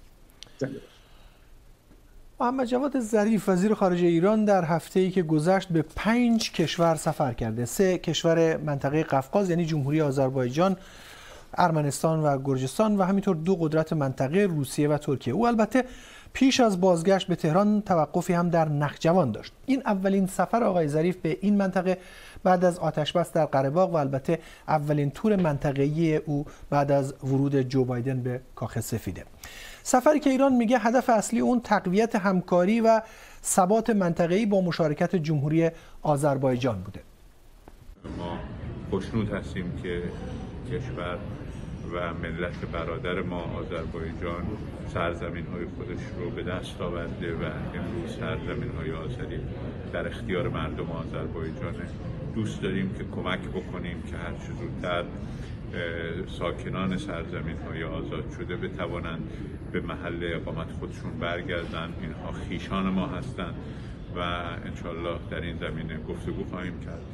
محمد جواد ظریف وزیر خارجه ایران در هفته‌ای که گذشت به پنج کشور سفر کرده. سه کشور منطقه قفقاز یعنی جمهوری آذربایجان، ارمنستان و گرجستان و همینطور دو قدرت منطقه روسیه و ترکیه. او البته پیش از بازگشت به تهران توقفی هم در نخجوان داشت. این اولین سفر آقای ظریف به این منطقه بعد از آتش‌بس در قره باغ و البته اولین تور منطقه‌ای او بعد از ورود جو بایدن به کاخ سفیده. سفری که ایران میگه هدف اصلی اون تقویت همکاری و ثبات منطقه‌ای با مشارکت جمهوری آذربایجان بوده. ما خوشنود هستیم که کشور و ملت برادر ما آذربایجان سرزمین‌های خودش رو به دست آورده و امروز سرزمین‌های آذری در اختیار مردم آذربایجانه. دوست داریم که کمک بکنیم که هر چه زودتر ساکنان سرزمین‌های آزاد شده بتوانند به محل اقامت خودشون برگردند. اینها خویشان ما هستند و انشالله در این زمینه گفتگو خواهیم کرد.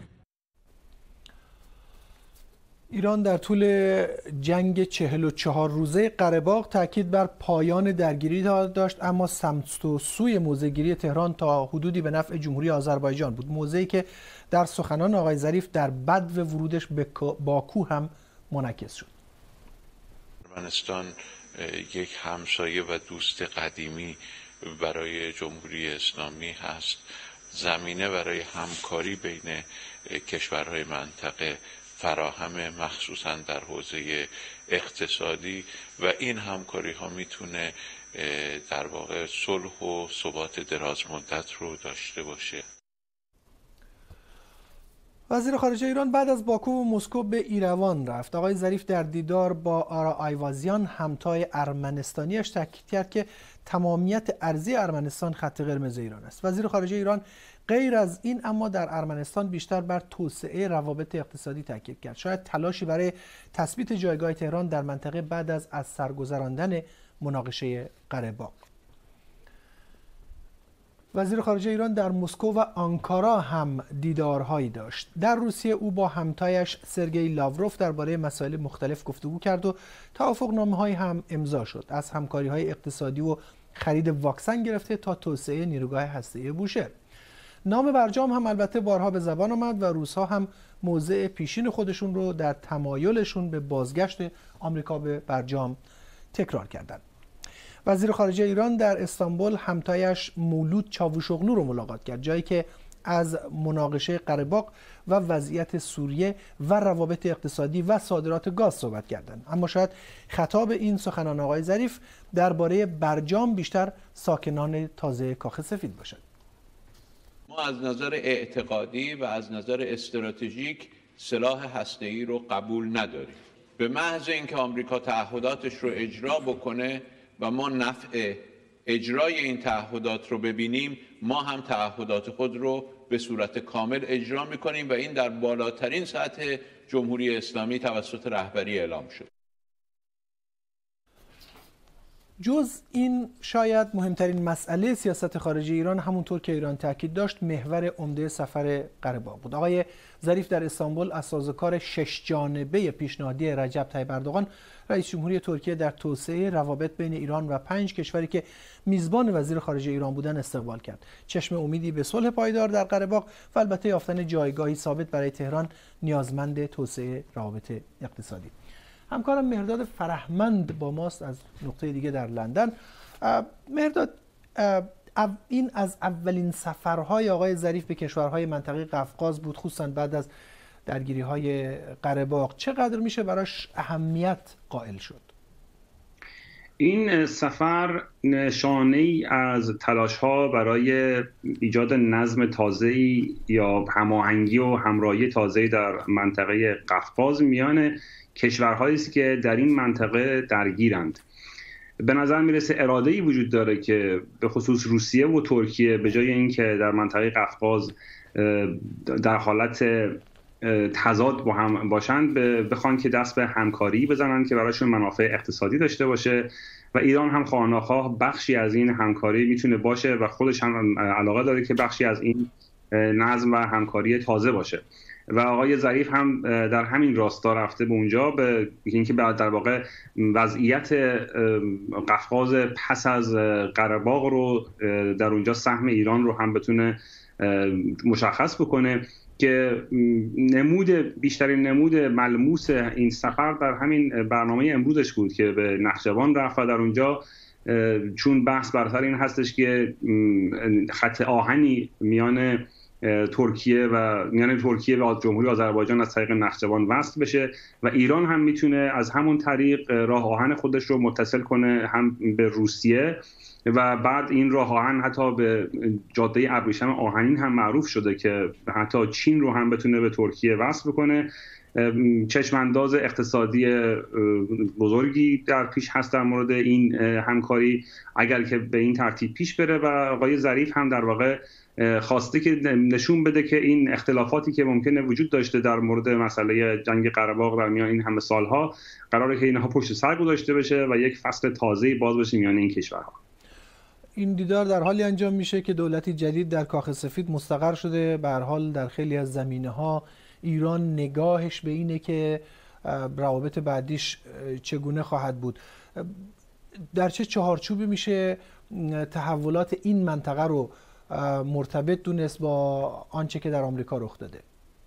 ایران در طول جنگ چهل و چهار روزه قره باغ تاکید بر پایان درگیری داشت، اما سمت و سوی موضع‌گیری تهران تا حدودی به نفع جمهوری آذربایجان بود. موضعی که در سخنان آقای ظریف در بدو ورودش به باکو هم منعکس شد. ارمنستان یک همسایه و دوست قدیمی برای جمهوری اسلامی هست. زمینه برای همکاری بین کشورهای منطقه فراهم، مخصوصا در حوزه اقتصادی، و این همکاری ها میتونه در واقع صلح و ثبات دراز مدت رو داشته باشه. وزیر خارجه ایران بعد از باکو و مسکو به ایروان رفت. آقای ظریف در دیدار با آرا آیوازیان همتای ارمنستانیش تاکید کرد که تمامیت ارضی ارمنستان خط قرمز ایران است. وزیر خارجه ایران غیر از این اما در ارمنستان بیشتر بر توسعه روابط اقتصادی تاکید کرد. شاید تلاشی برای تثبیت جایگاه تهران در منطقه بعد از از سرگذراندن مناقشه قره باغ. وزیر خارجه ایران در مسکو و آنکارا هم دیدارهایی داشت. در روسیه او با همتایش سرگئی لاوروف درباره مسائل مختلف گفتگو کرد و توافقنامه‌هایی هم امضا شد، از همکاری‌های اقتصادی و خرید واکسن گرفته تا توسعه نیروگاه هسته‌ای بوشهر. نام برجام هم البته بارها به زبان آمد و روس‌ها هم موضع پیشین خودشون رو در تمایلشون به بازگشت آمریکا به برجام تکرار کردند. وزیر خارجه ایران در استانبول همتایش مولود چاوشوغلو رو ملاقات کرد، جایی که از مناقشه قره باغ و وضعیت سوریه و روابط اقتصادی و صادرات گاز صحبت کردند. اما شاید خطاب این سخنان آقای ظریف درباره برجام بیشتر ساکنان تازه کاخ سفید باشد. ما از نظر اعتقادی و از نظر استراتژیک سلاح هسته‌ای رو قبول نداریم. به محض اینکه آمریکا تعهداتش رو اجرا بکنه و ما نفع اجرای این تعهدات رو ببینیم، ما هم تعهدات خود رو به صورت کامل اجرا میکنیم و این در بالاترین سطح جمهوری اسلامی توسط رهبری اعلام شد. جز این شاید مهمترین مسئله سیاست خارجی ایران، همونطور که ایران تاکید داشت، محور عمده سفر قره باغ بود. آقای ظریف در استانبول از سازوکار شش جانبه پیشنهادی رجب طیب اردوغان رئیس جمهوری ترکیه در توسعه روابط بین ایران و پنج کشوری که میزبان وزیر خارجه ایران بودن استقبال کرد. چشم امیدی به صلح پایدار در قره باغ و البته یافتن جایگاهی ثابت برای تهران نیازمند توسعه روابط اقتصادی. همکارم مهرداد فرهمند با ماست از نقطه دیگه در لندن. مهرداد، این از اولین سفرهای آقای ظریف به کشورهای منطقه قفقاز بود، خصوصا بعد از درگیری‌های قره باغ. چقدر میشه براش اهمیت قائل شد؟ این سفر نشانه‌ای از تلاش‌ها برای ایجاد نظم تازه‌ای یا هماهنگی و همراهی تازه‌ای در منطقه قفقاز میان کشورهایی است که در این منطقه درگیرند. به نظر میرسه اراده‌ای وجود داره که به خصوص روسیه و ترکیه به جای اینکه در منطقه قفقاز در حالت تضاد با هم باشند، بخوان که دست به همکاری بزنند که برایشون منافع اقتصادی داشته باشه و ایران هم خواه ناخواه بخشی از این همکاری میتونه باشه و خودش هم علاقه داره که بخشی از این نظم و همکاری تازه باشه. و آقای ظریف هم در همین راستا رفته به اونجا، به اینکه در واقع وضعیت قفقاز پس از قره باغ رو در اونجا سهم ایران رو هم بتونه مشخص بکنه که نمود بیشترین نمود ملموس این سفر در همین برنامه امروزش بود که به نخجوان رفت و در اونجا چون بحث بر سر این هستش که خط آهنی میان ترکیه و میان ترکیه و جمهوری آذربایجان از طریق نخجوان وصل بشه و ایران هم میتونه از همون طریق راه آهن خودش رو متصل کنه هم به روسیه و بعد این راه آهن حتی به جاده ابریشم آهنین هم معروف شده که حتی چین رو هم بتونه به ترکیه وصل بکنه. چشمانداز اقتصادی بزرگی در پیش هست در مورد این همکاری اگر که به این ترتیب پیش بره و آقای ظریف هم در واقع خواسته که نشون بده که این اختلافاتی که ممکنه وجود داشته در مورد مسئله جنگ قره باغ در میان این همه سالها قراره که اینها پشت سر گذاشته بشه و یک فصل تازه‌ای باز بشه میان این کشورها. این دیدار در حالی انجام میشه که دولتی جدید در کاخ سفید مستقر شده. به هر حال در خیلی از زمینه‌ها ایران نگاهش به اینه که روابط بعدیش چگونه خواهد بود. در چه چهارچوبی میشه تحولات این منطقه رو مرتبط دونست با آنچه که در آمریکا رخ داده؟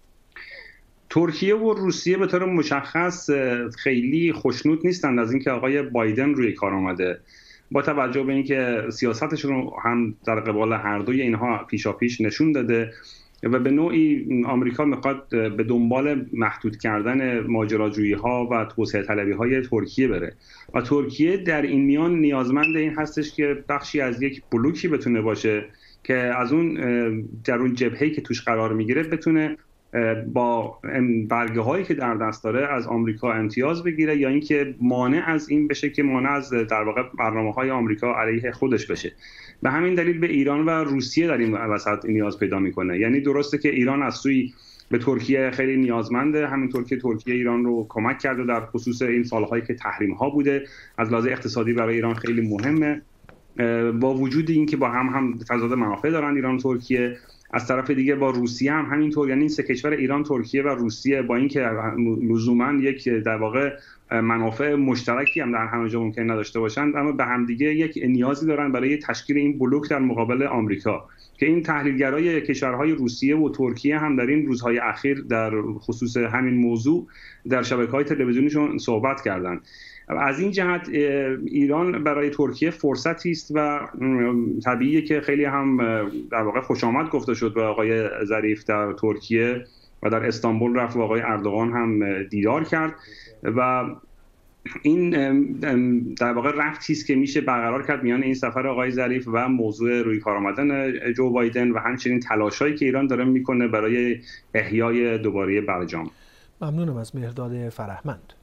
ترکیه و روسیه به طور مشخص خیلی خوشنود نیستند از اینکه آقای بایدن روی کار آمده، با توجه به اینکه سیاستشون رو هم در قبال هر دوی اینها پیشاپیش نشون داده و به نوعی آمریکا میخواد به دنبال محدود کردن ماجراجویی ها و توسعه طلبی های ترکیه بره و ترکیه در این میان نیازمند این هستش که بخشی از یک بلوکی بتونه باشه که از اون در اون جبهه‌ای که توش قرار میگیره بتونه با برگه هایی که در دست داره از آمریکا امتیاز بگیره یا اینکه مانع از این بشه که مانع از در واقع برنامه های آمریکا علیه خودش بشه. به همین دلیل به ایران و روسیه در این وسط نیاز پیدا میکنه. یعنی درسته که ایران از سوی به ترکیه خیلی نیازمنده، همینطور که ترکیه ایران رو کمک کرده در خصوص این سالهایی که تحریم ها بوده، از لحاظ اقتصادی برای ایران خیلی مهمه. با وجود اینکه با هم هم تضاد منافع دارن ایران و ترکیه، از طرف دیگه با روسیه هم همینطور. یعنی این سه کشور ایران، ترکیه و روسیه با اینکه لزوما یک در واقع منافع مشترکی هم در همه جا ممکن نداشته باشند، اما به هم دیگه یک نیازی دارن برای تشکیل این بلوک در مقابل آمریکا که این تحلیلگرای کشورهای روسیه و ترکیه هم در این روزهای اخیر در خصوص همین موضوع در شبکه‌های تلویزیونیشون صحبت کردند. از این جهت ایران برای ترکیه فرصتی است و طبیعیه که خیلی هم در واقع خوش آمد گفته شد به آقای ظریف در ترکیه و در استانبول رفت و آقای اردوغان هم دیدار کرد و این در واقع ربطی است که میشه برقرار کرد میان این سفر آقای ظریف و موضوع روی کار آمدن جو بایدن و همچنین تلاشایی که ایران داره میکنه برای احیای دوباره برجام. ممنونم از مهرداد فرهمند.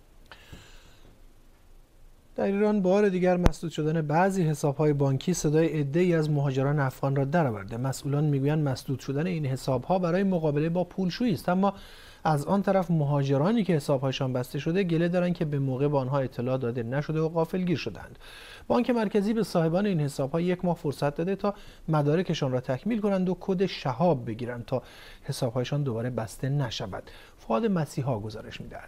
در ایران بار دیگر مسدود شدن بعضی حساب‌های بانکی صدای عده‌ای از مهاجران افغان را درآورده. مسئولان میگویند مسدود شدن این حساب‌ها برای مقابله با پولشویی است، اما از آن طرف مهاجرانی که حساب‌هایشان بسته شده گله دارند که به موقع به آنها اطلاع داده نشده و غافلگیر شدند. بانک مرکزی به صاحبان این حساب‌ها یک ماه فرصت داده تا مدارکشان را تکمیل کنند و کد شهاب بگیرند تا حساب‌هایشان دوباره بسته نشود. فؤاد مسیحا گزارش می‌دهد.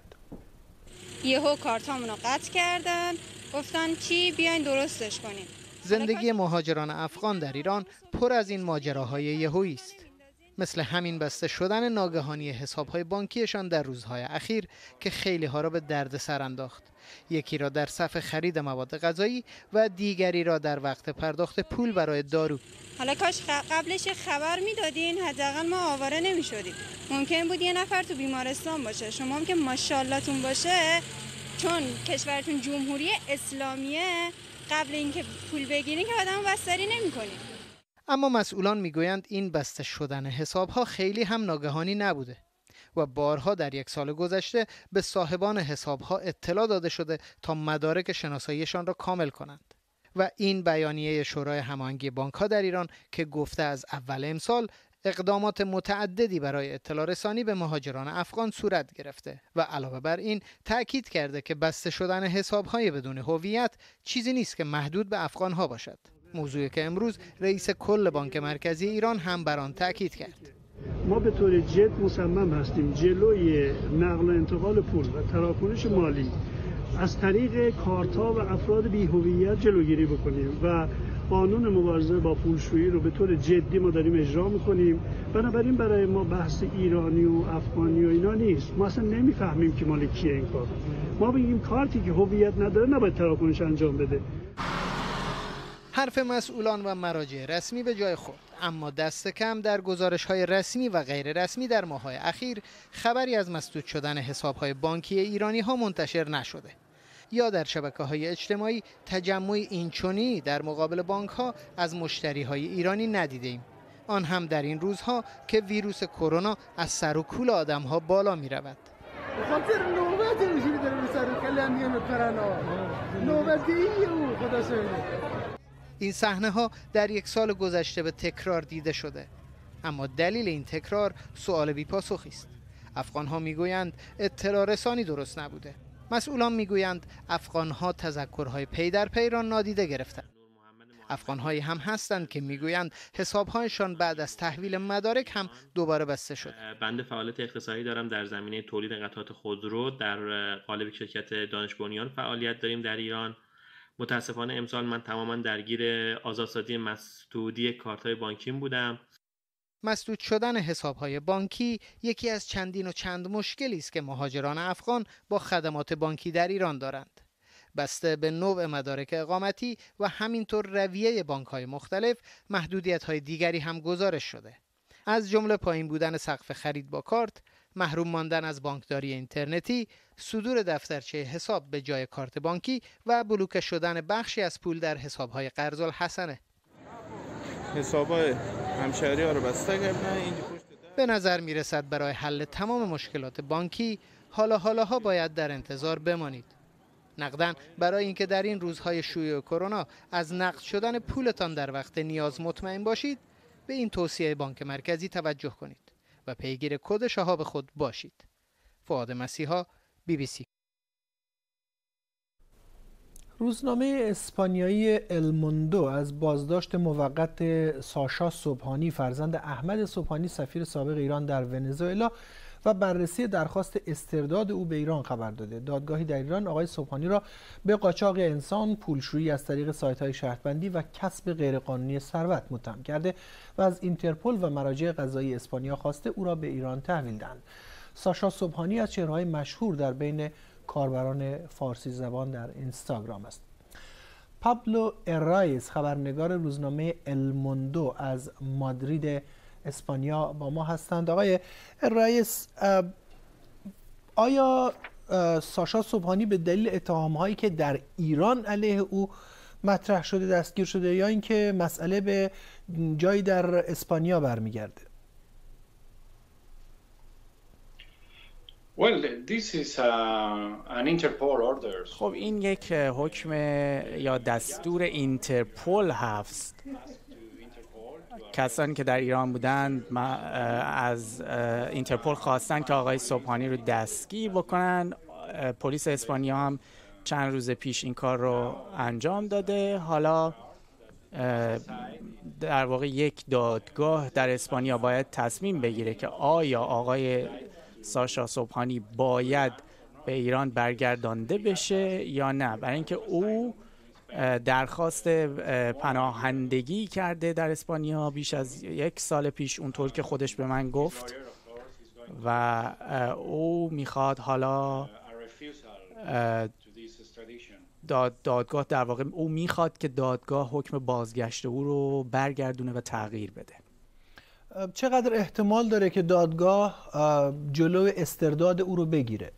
یهو کارتامونو قطع کردن، گفتن چی بیاین درستش کنیم. زندگی مهاجران افغان در ایران پر از این ماجراهای یهویی است. مثل همین بسته شدن ناگهانی حساب‌های بانکیشان در روزهای اخیر که خیلی ها را به دردسر انداخت. یکی را در صف خرید مواد غذایی و دیگری را در وقت پرداخت پول برای دارو. حالا کاش قبلش خبر میدادین، حداقل ما آواره نمیشدیم. ممکن بود یه نفر تو بیمارستان باشه، شما هم که ماشاءالله تون باشه، چون کشورتون جمهوری اسلامیه، قبل اینکه پول بگیرین که آدمو بستری نمی‌کنین. اما مسئولان میگویند این بسته شدن حساب‌ها خیلی هم ناگهانی نبوده و بارها در یک سال گذشته به صاحبان حساب‌ها اطلاع داده شده تا مدارک شناساییشان را کامل کنند. و این بیانیه شورای هماهنگی بانک‌ها در ایران که گفته از اول امسال اقدامات متعددی برای اطلاع رسانی به مهاجران افغان صورت گرفته و علاوه بر این تأکید کرده که بسته شدن حساب‌های بدون هویت چیزی نیست که محدود به افغان‌ها باشد. موضوعی که امروز رئیس کل بانک مرکزی ایران هم بر آن تأکید کرد. ما به طور جد مصمم هستیم جلوی نقل و انتقال پول و تراکنش مالی از طریق کارت‌ها و افراد بی‌هویت جلوگیری بکنیم و قانون مبارزه با پولشویی رو به طور جدی ما داریم اجرا می‌کنیم. بنابراین برای ما بحث ایرانی و افغانی و اینا نیست. ما اصلا نمی‌فهمیم که مال کیه این کار. ما بگیم کارتی که هویت نداره نباید تراکنش انجام بده. حرف مسئولان و مراجع رسمی به جای خود، اما دست کم در گزارش‌های رسمی و غیر رسمی در ماه‌های اخیر خبری از مسدود شدن حساب‌های بانکی ایرانی‌ها منتشر نشده. یا در شبکه‌های اجتماعی تجمع اینچنینی در مقابل بانک‌ها از مشتری‌های ایرانی ندیدیم. آن هم در این روزها که ویروس کرونا از سر و کول آدم‌ها بالا می‌رود. این صحنه ها در یک سال گذشته به تکرار دیده شده، اما دلیل این تکرار سوال بی پاسخی است. افغان ها میگویند اطلاع رسانی درست نبوده. مسئولان میگویند افغان ها تذکرهای پی در پی را نادیده گرفتند. افغان هایی هم هستند که میگویند حساب هایشان بعد از تحویل مدارک هم دوباره بسته شد. بنده فعالیت اقتصادی دارم در زمینه تولید قطعات خودرو، در قالب شرکت دانش بنیان فعالیت داریم در ایران. متاسفانه امسال من تماما درگیر آزادسازی مسدودی کارت‌های بانکیم بودم. مسدود شدن حساب‌های بانکی یکی از چندین و چند مشکلی است که مهاجران افغان با خدمات بانکی در ایران دارند. بسته به نوع مدارک اقامتی و همینطور رویه بانک‌های مختلف، محدودیت‌های دیگری هم گزارش شده. از جمله پایین بودن سقف خرید با کارت، محروم ماندن از بانکداری اینترنتی، صدور دفترچه حساب به جای کارت بانکی و بلوکه شدن بخشی از پول در حساب‌های قرض الحسنه. حساب‌های همشهری‌ها رو بسته کردن. به نظر میرسد برای حل تمام مشکلات بانکی حالا حالاها باید در انتظار بمانید. نقدن برای اینکه در این روزهای شیوع کرونا از نقد شدن پولتان در وقت نیاز مطمئن باشید، به این توصیه بانک مرکزی توجه کنید و پیگیر کد شهاب خود باشید. فؤاد مسیحا، بی بی سی. روزنامه اسپانیایی الموندو از بازداشت موقت ساشا صبحانی فرزند احمد صبحانی سفیر سابق ایران در ونزوئلا و بررسی درخواست استرداد او به ایران خبر داده. دادگاهی در ایران آقای صبحانی را به قاچاق انسان، پولشویی از طریق سایت‌های شرطبندی و کسب غیرقانونی ثروت متهم کرده و از اینترپل و مراجع قضایی اسپانیا خواسته او را به ایران تحویل دهند. ساشا صبحانی از چهره‌های مشهور در بین کاربران فارسی زبان در اینستاگرام است. پابلو ارایز خبرنگار روزنامه الموندو از مادرید اسپانیا با ما هستند. آقای ارایز، آیا ساشا صبحانی به دلیل اتهام‌هایی که در ایران علیه او مطرح شده دستگیر شده یا اینکه مسئله به جایی در اسپانیا برمیگرده؟ Well, this is uh, an Interpol order. خب این یک حکم یا دستور اینترپل هست. کسانی که در ایران بودند از اینترپل خواستن که آقای صبحانی رو دستگیر بکنن. پلیس اسپانیا هم چند روز پیش این کار رو انجام داده. حالا در واقع یک دادگاه در اسپانیا باید تصمیم بگیره که آیا آقای ساشا صبحانی باید به ایران برگردانده بشه یا نه، برای اینکه او درخواست پناهندگی کرده در اسپانیا بیش از یک سال پیش، اونطور که خودش به من گفت، و او میخواد حالا داد دادگاه در واقع او میخواد که دادگاه حکم بازگشت او رو برگردونه و تغییر بده. چقدر احتمال داره که دادگاه جلو استرداد او رو بگیره؟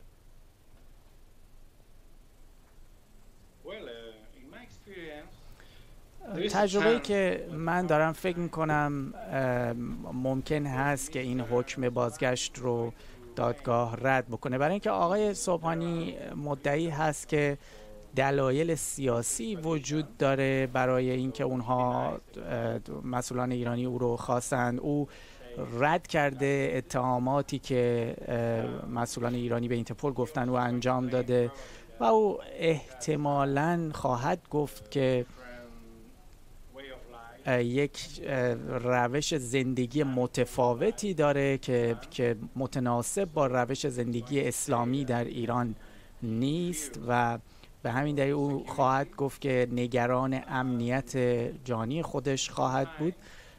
تجربه‌ای که من دارم فکر میکنم ممکن هست که این حکم بازگشت رو دادگاه رد بکنه، برای اینکه آقای صبحانی مدعی هست که دلایل سیاسی وجود داره برای اینکه اونها مسئولان ایرانی او رو خواستند. او رد کرده اتهاماتی که مسئولان ایرانی به اینترپل گفتن و انجام داده و او احتمالاً خواهد گفت که یک روش زندگی متفاوتی داره که که متناسب با روش زندگی اسلامی در ایران نیست و به همین دلیل او خواهد گفت که نگران امنیت جانی خودش خواهد بود.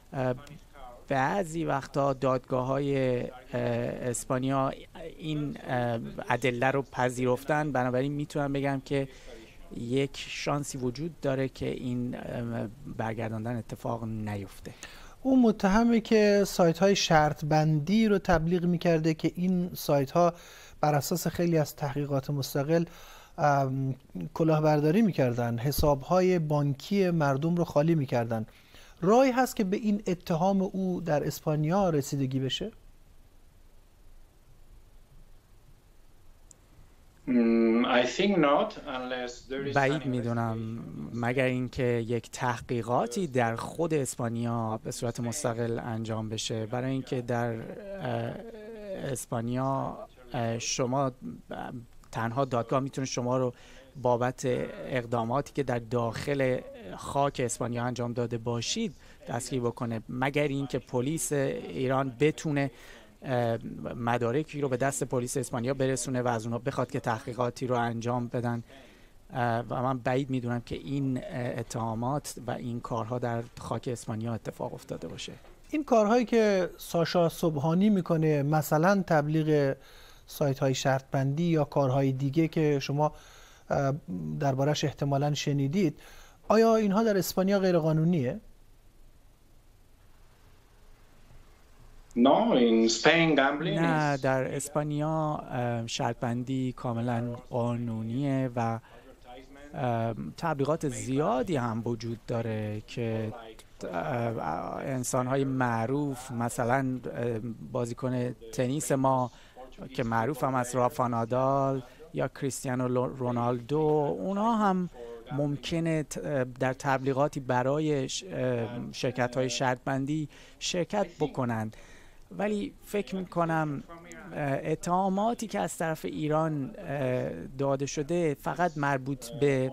بعضی وقتا دادگاه‌های اسپانیا این ادله رو پذیرفتن، بنابراین میتونم بگم که یک شانسی وجود داره که این برگرداندن اتفاق نیفته. او متهمه که سایت های شرط بندی رو تبلیغ میکرده که این سایت ها بر اساس خیلی از تحقیقات مستقل کلاهبرداری میکردن، حساب های بانکی مردم رو خالی میکردن. راهی هست که به این اتهام او در اسپانیا رسیدگی بشه؟ بعید میدونم، مگر اینکه یک تحقیقاتی در خود اسپانیا به صورت مستقل انجام بشه، برای اینکه در اسپانیا شما تنها دادگاه میتونه شما رو بابت اقداماتی که در داخل خاک اسپانیا انجام داده باشید دستگیر بکنه، مگر اینکه پلیس ایران بتونه مدارکی رو به دست پلیس اسپانیا برسونه و از اونها بخواد که تحقیقاتی رو انجام بدن و من بعید میدونم که این اتهامات و این کارها در خاک اسپانیا اتفاق افتاده باشه. این کارهایی که ساشا صبحانی میکنه، مثلا تبلیغ سایت های شرط بندی یا کارهای دیگه که شما دربارش احتمالاً شنیدید، آیا اینها در اسپانیا غیر قانونیه؟ نه، در اسپانیا شرط بندی کاملا قانونیه و تبلیغات زیادی هم وجود داره که انسان‌های معروف، مثلا بازیکن تنیس ما که معروف هم از رافا نادال یا کریستیانو رونالدو، اونا هم ممکنه در تبلیغاتی برای شرکت‌های شرط بندی شرکت بکنند، ولی فکر میکنم اتهاماتی که از طرف ایران داده شده فقط مربوط به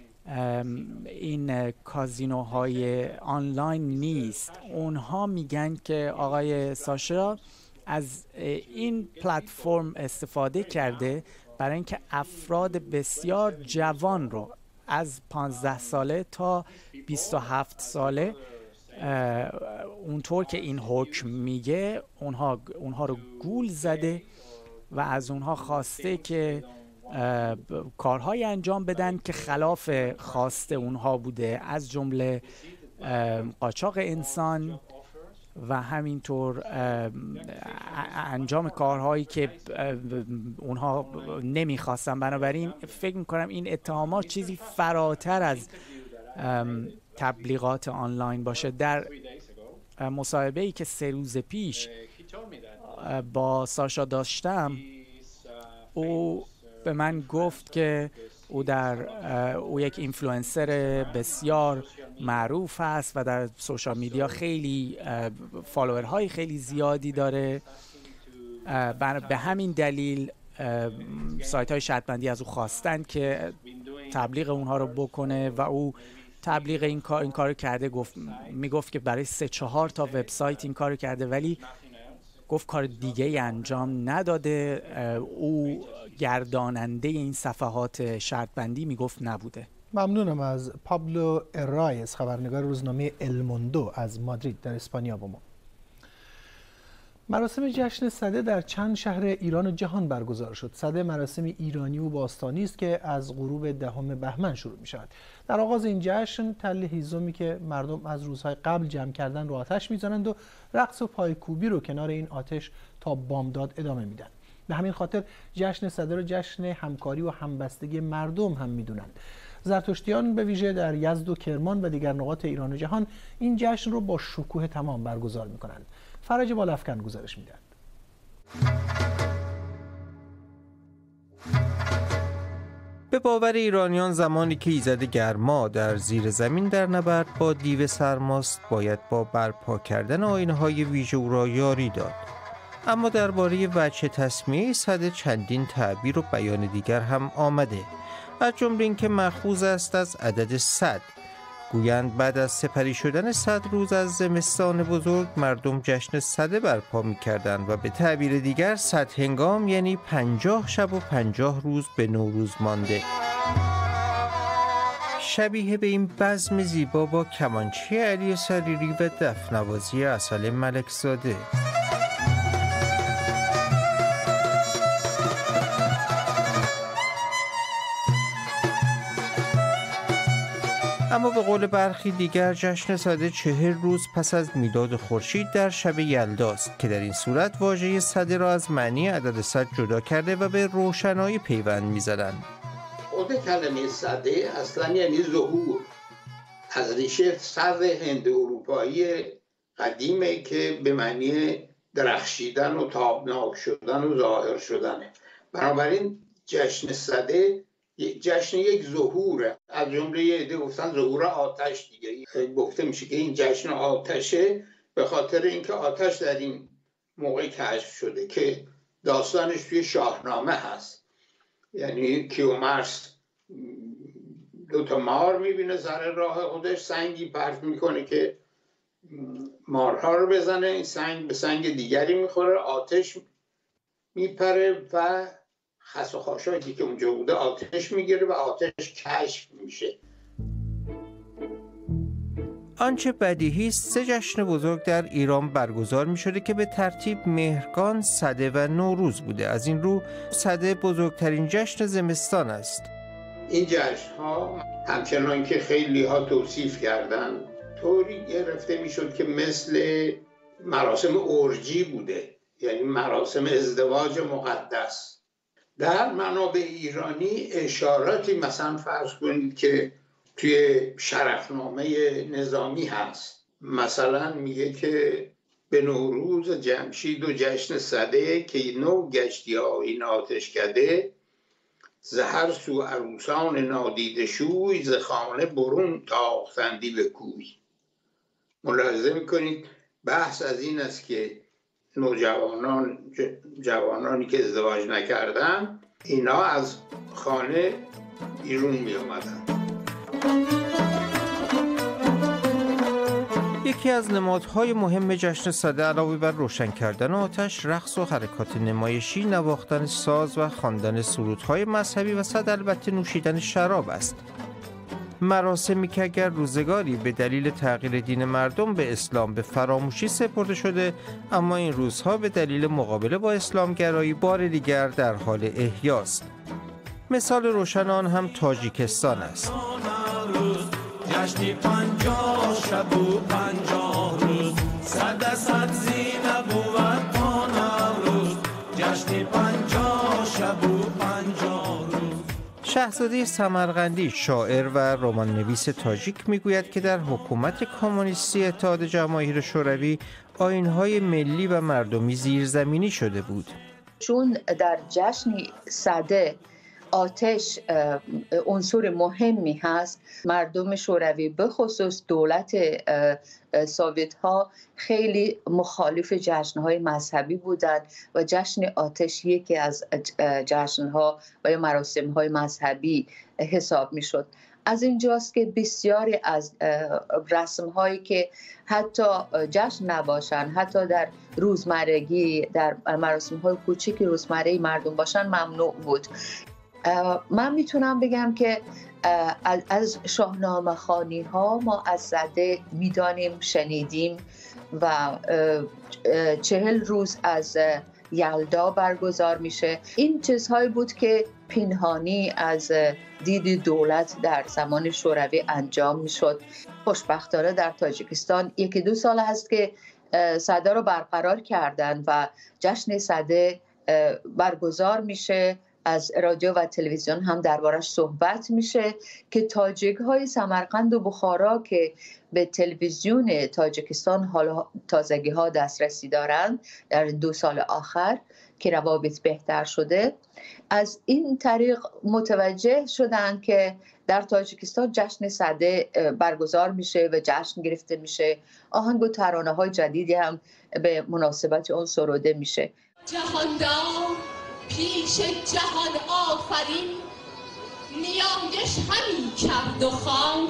این کازینوهای آنلاین نیست. اونها میگن که آقای ساشا از این پلتفرم استفاده کرده برای اینکه افراد بسیار جوان رو از پانزده ساله تا بیست و هفت ساله اونطور که این حکم میگه اونها اونها رو گول زده و از اونها خواسته که کارهای انجام بدن که خلاف خواست اونها بوده، از جمله قاچاق انسان و همینطور انجام کارهایی که اونها نمیخواستن. بنابراین فکر میکنم این اتهامات چیزی فراتر از تبلیغات آنلاین باشه. در مصاحبه‌ای که سه روز پیش با ساشا داشتم، او به من گفت که او در او یک اینفلوئنسر بسیار معروف هست و در سوشال میدیا خیلی فالوورهای خیلی زیادی داره. به همین دلیل سایت های شرطبندی از او خواستن که تبلیغ اونها رو بکنه و او تبلیغ این کار این کارو کرده. گفت میگفت که برای سه چهار تا وبسایت این کارو کرده، ولی گفت کار دیگه ای انجام نداده. او گرداننده این صفحات شرطبندی میگفت نبوده. ممنونم از پابلو ارایس، خبرنگار روزنامه الموندو از مادرید در اسپانیا با ما. مراسم جشن سده در چند شهر ایران و جهان برگزار شد. سده مراسم ایرانی و باستانی است که از غروب دهم بهمن شروع می شود. در آغاز این جشن تل هیزمی که مردم از روزهای قبل جمع کردن رو آتش میزنند و رقص و پایکوبی رو کنار این آتش تا بامداد ادامه میدن. به همین خاطر جشن سده رو جشن همکاری و همبستگی مردم هم میدونند. زرتشتیان به ویژه در یزد و کرمان و دیگر نقاط ایران و جهان این جشن رو با شکوه تمام برگزار میکنند. فرج بالافکن گزارش میدهد. به باور ایرانیان زمانی که ایزد گرما در زیر زمین در نبرد با دیو سرماست، باید با برپا کردن آیین‌های ویژه او را یاری داد. اما درباره وجه تسمیه سده چندین تعبیر و بیان دیگر هم آمده، از جمله اینکه مأخوذ است از عدد صد. گویند بعد از سپری شدن صد روز از زمستان بزرگ مردم جشن سده برپا می‌کردند و به تعبیر دیگر صد هنگام یعنی پنجاه شب و پنجاه روز به نوروز مانده. شبیه به این بزم زیبا با کمانچه علی سریری و دفنوازی عسل ملکزاده. اما به قول برخی دیگر جشن سده چهل روز پس از میلاد خورشید در شب یلداست که در این صورت واژه سده را از معنی عدد صد جدا کرده و به روشنایی پیوند می‌زدند. خود کلمه سده اصلا یعنی ظهور، از ریشه سر هند اروپایی قدیمه که به معنی درخشیدن و تابناک شدن و ظاهر شدنه. بنابراین جشن سده جشن یک ظهوره. از جمله یه عده گفتن ظهور آتش دیگه. گفته میشه که این جشن آتشه به خاطر اینکه آتش در این موقع کشف شده که داستانش توی شاهنامه هست. یعنی کیومرث دو تا مار میبینه سر راه خودش، سنگی پرت میکنه که مارها رو بزنه، این سنگ به سنگ دیگری میخوره، آتش میپره و خس و خاشاکی که اونجا بوده آتش میگیره و آتش کشف میشه. آنچه بدیهی است سه جشن بزرگ در ایران برگزار می شده که به ترتیب مهرگان، سده و نوروز بوده. از این رو سده بزرگترین جشن زمستان است. این جشن ها همچنان که خیلی ها توصیف کردن طوری گرفته می شد که مثل مراسم اورژی بوده، یعنی مراسم ازدواج مقدس. در منابع ایرانی اشاراتی مثلا فرض کنید که توی شرفنامه نظامی هست، مثلا میگه که به نوروز جمشید و جشن سده که نو گشتی آیین آتش کده، زهر سو عروسان نادیده شوی ز خانه برون تاختندی به کوی. ملاحظه میکنید بحث از این است که نوجوانان جوانانی که ازدواج نکردن اینا از خانه بیرون می آمدن. یکی از نمادهای مهم جشن سده علاوه بر روشن کردن آتش، رقص و حرکات نمایشی، نواختن ساز و خواندن سرودهای مذهبی و صد البته نوشیدن شراب است. مراسمی که اگر روزگاری به دلیل تغییر دین مردم به اسلام به فراموشی سپرده شده، اما این روزها به دلیل مقابله با اسلامگرایی بار دیگر در حال احیاست. مثال روشن آن هم تاجیکستان است. جشنی پنجاه شب و پنجاه روز صد صد زینب و نوروز جشنی پنجاه شب و پنجاه روز. شاهزاده سمرقندی شاعر و رمان نویس تاجیک میگوید که در حکومت کمونیستی اتحاد جماهیر شوروی آیین‌های ملی و مردمی زیرزمینی شده بود. چون در جشن سده آتش عنصر مهمی هست، مردم شوروی به خصوص دولت سوویت ها خیلی مخالف جشن‌های مذهبی بودند و جشن آتش یکی از جشن‌ها و یا مراسم‌های مذهبی حساب می‌شد. از اینجاست که بسیاری از رسم‌هایی که حتی جشن نباشن، حتی در روزمرگی در مراسم‌های کوچیک روزمره مردم باشن ممنوع بود. من میتونم بگم که از شاهنامه خوانی ها ما از سده میدانیم، شنیدیم و چهل روز از یلدا برگزار میشه. این چیزهایی بود که پنهانی از دید دولت در زمان شوروی انجام میشد. خوشبختانه در تاجیکستان یکی دو سال هست که سده رو برقرار کردن و جشن سده برگزار میشه. از رادیو و تلویزیون هم دربارش صحبت میشه که تاجیک های سمرقند و بخارا که به تلویزیون تاجیکستان حالا تازگی ها دسترسی دارند در دو سال آخر که روابط بهتر شده، از این طریق متوجه شدن که در تاجیکستان جشن سده برگزار میشه و جشن گرفته میشه. آهنگ و ترانه های جدیدی هم به مناسبت اون سروده میشه. جهاندار پیش جهان آفرین نیایش همی کرد و خواند.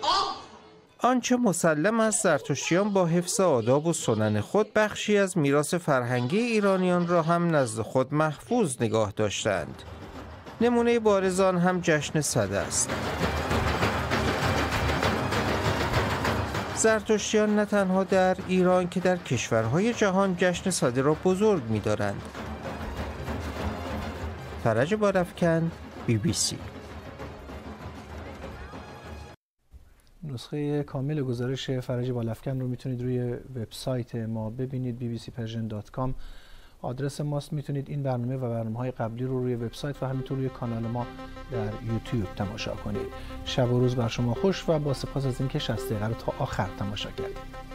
آنچه مسلم است زرتشتیان با حفظ آداب و سنن خود بخشی از میراث فرهنگی ایرانیان را هم نزد خود محفوظ نگاه داشتند. نمونه بارز آن هم جشن سده است. زرتشتیان نه تنها در ایران که در کشورهای جهان جشن سده را بزرگ می‌دارند. فرج بالافکن، بی بی سی. نسخه کامل گزارش فرج بالافکن رو میتونید روی وبسایت ما ببینید بی بی سی پرژن دات کام. آدرس ماست. میتونید این برنامه و برنامه‌های قبلی رو روی وبسایت و همینطور روی کانال ما در یوتیوب تماشا کنید. شب و روز بر شما خوش و با سپاس از اینکه شصت دقیقه رو تا آخر تماشا کردید.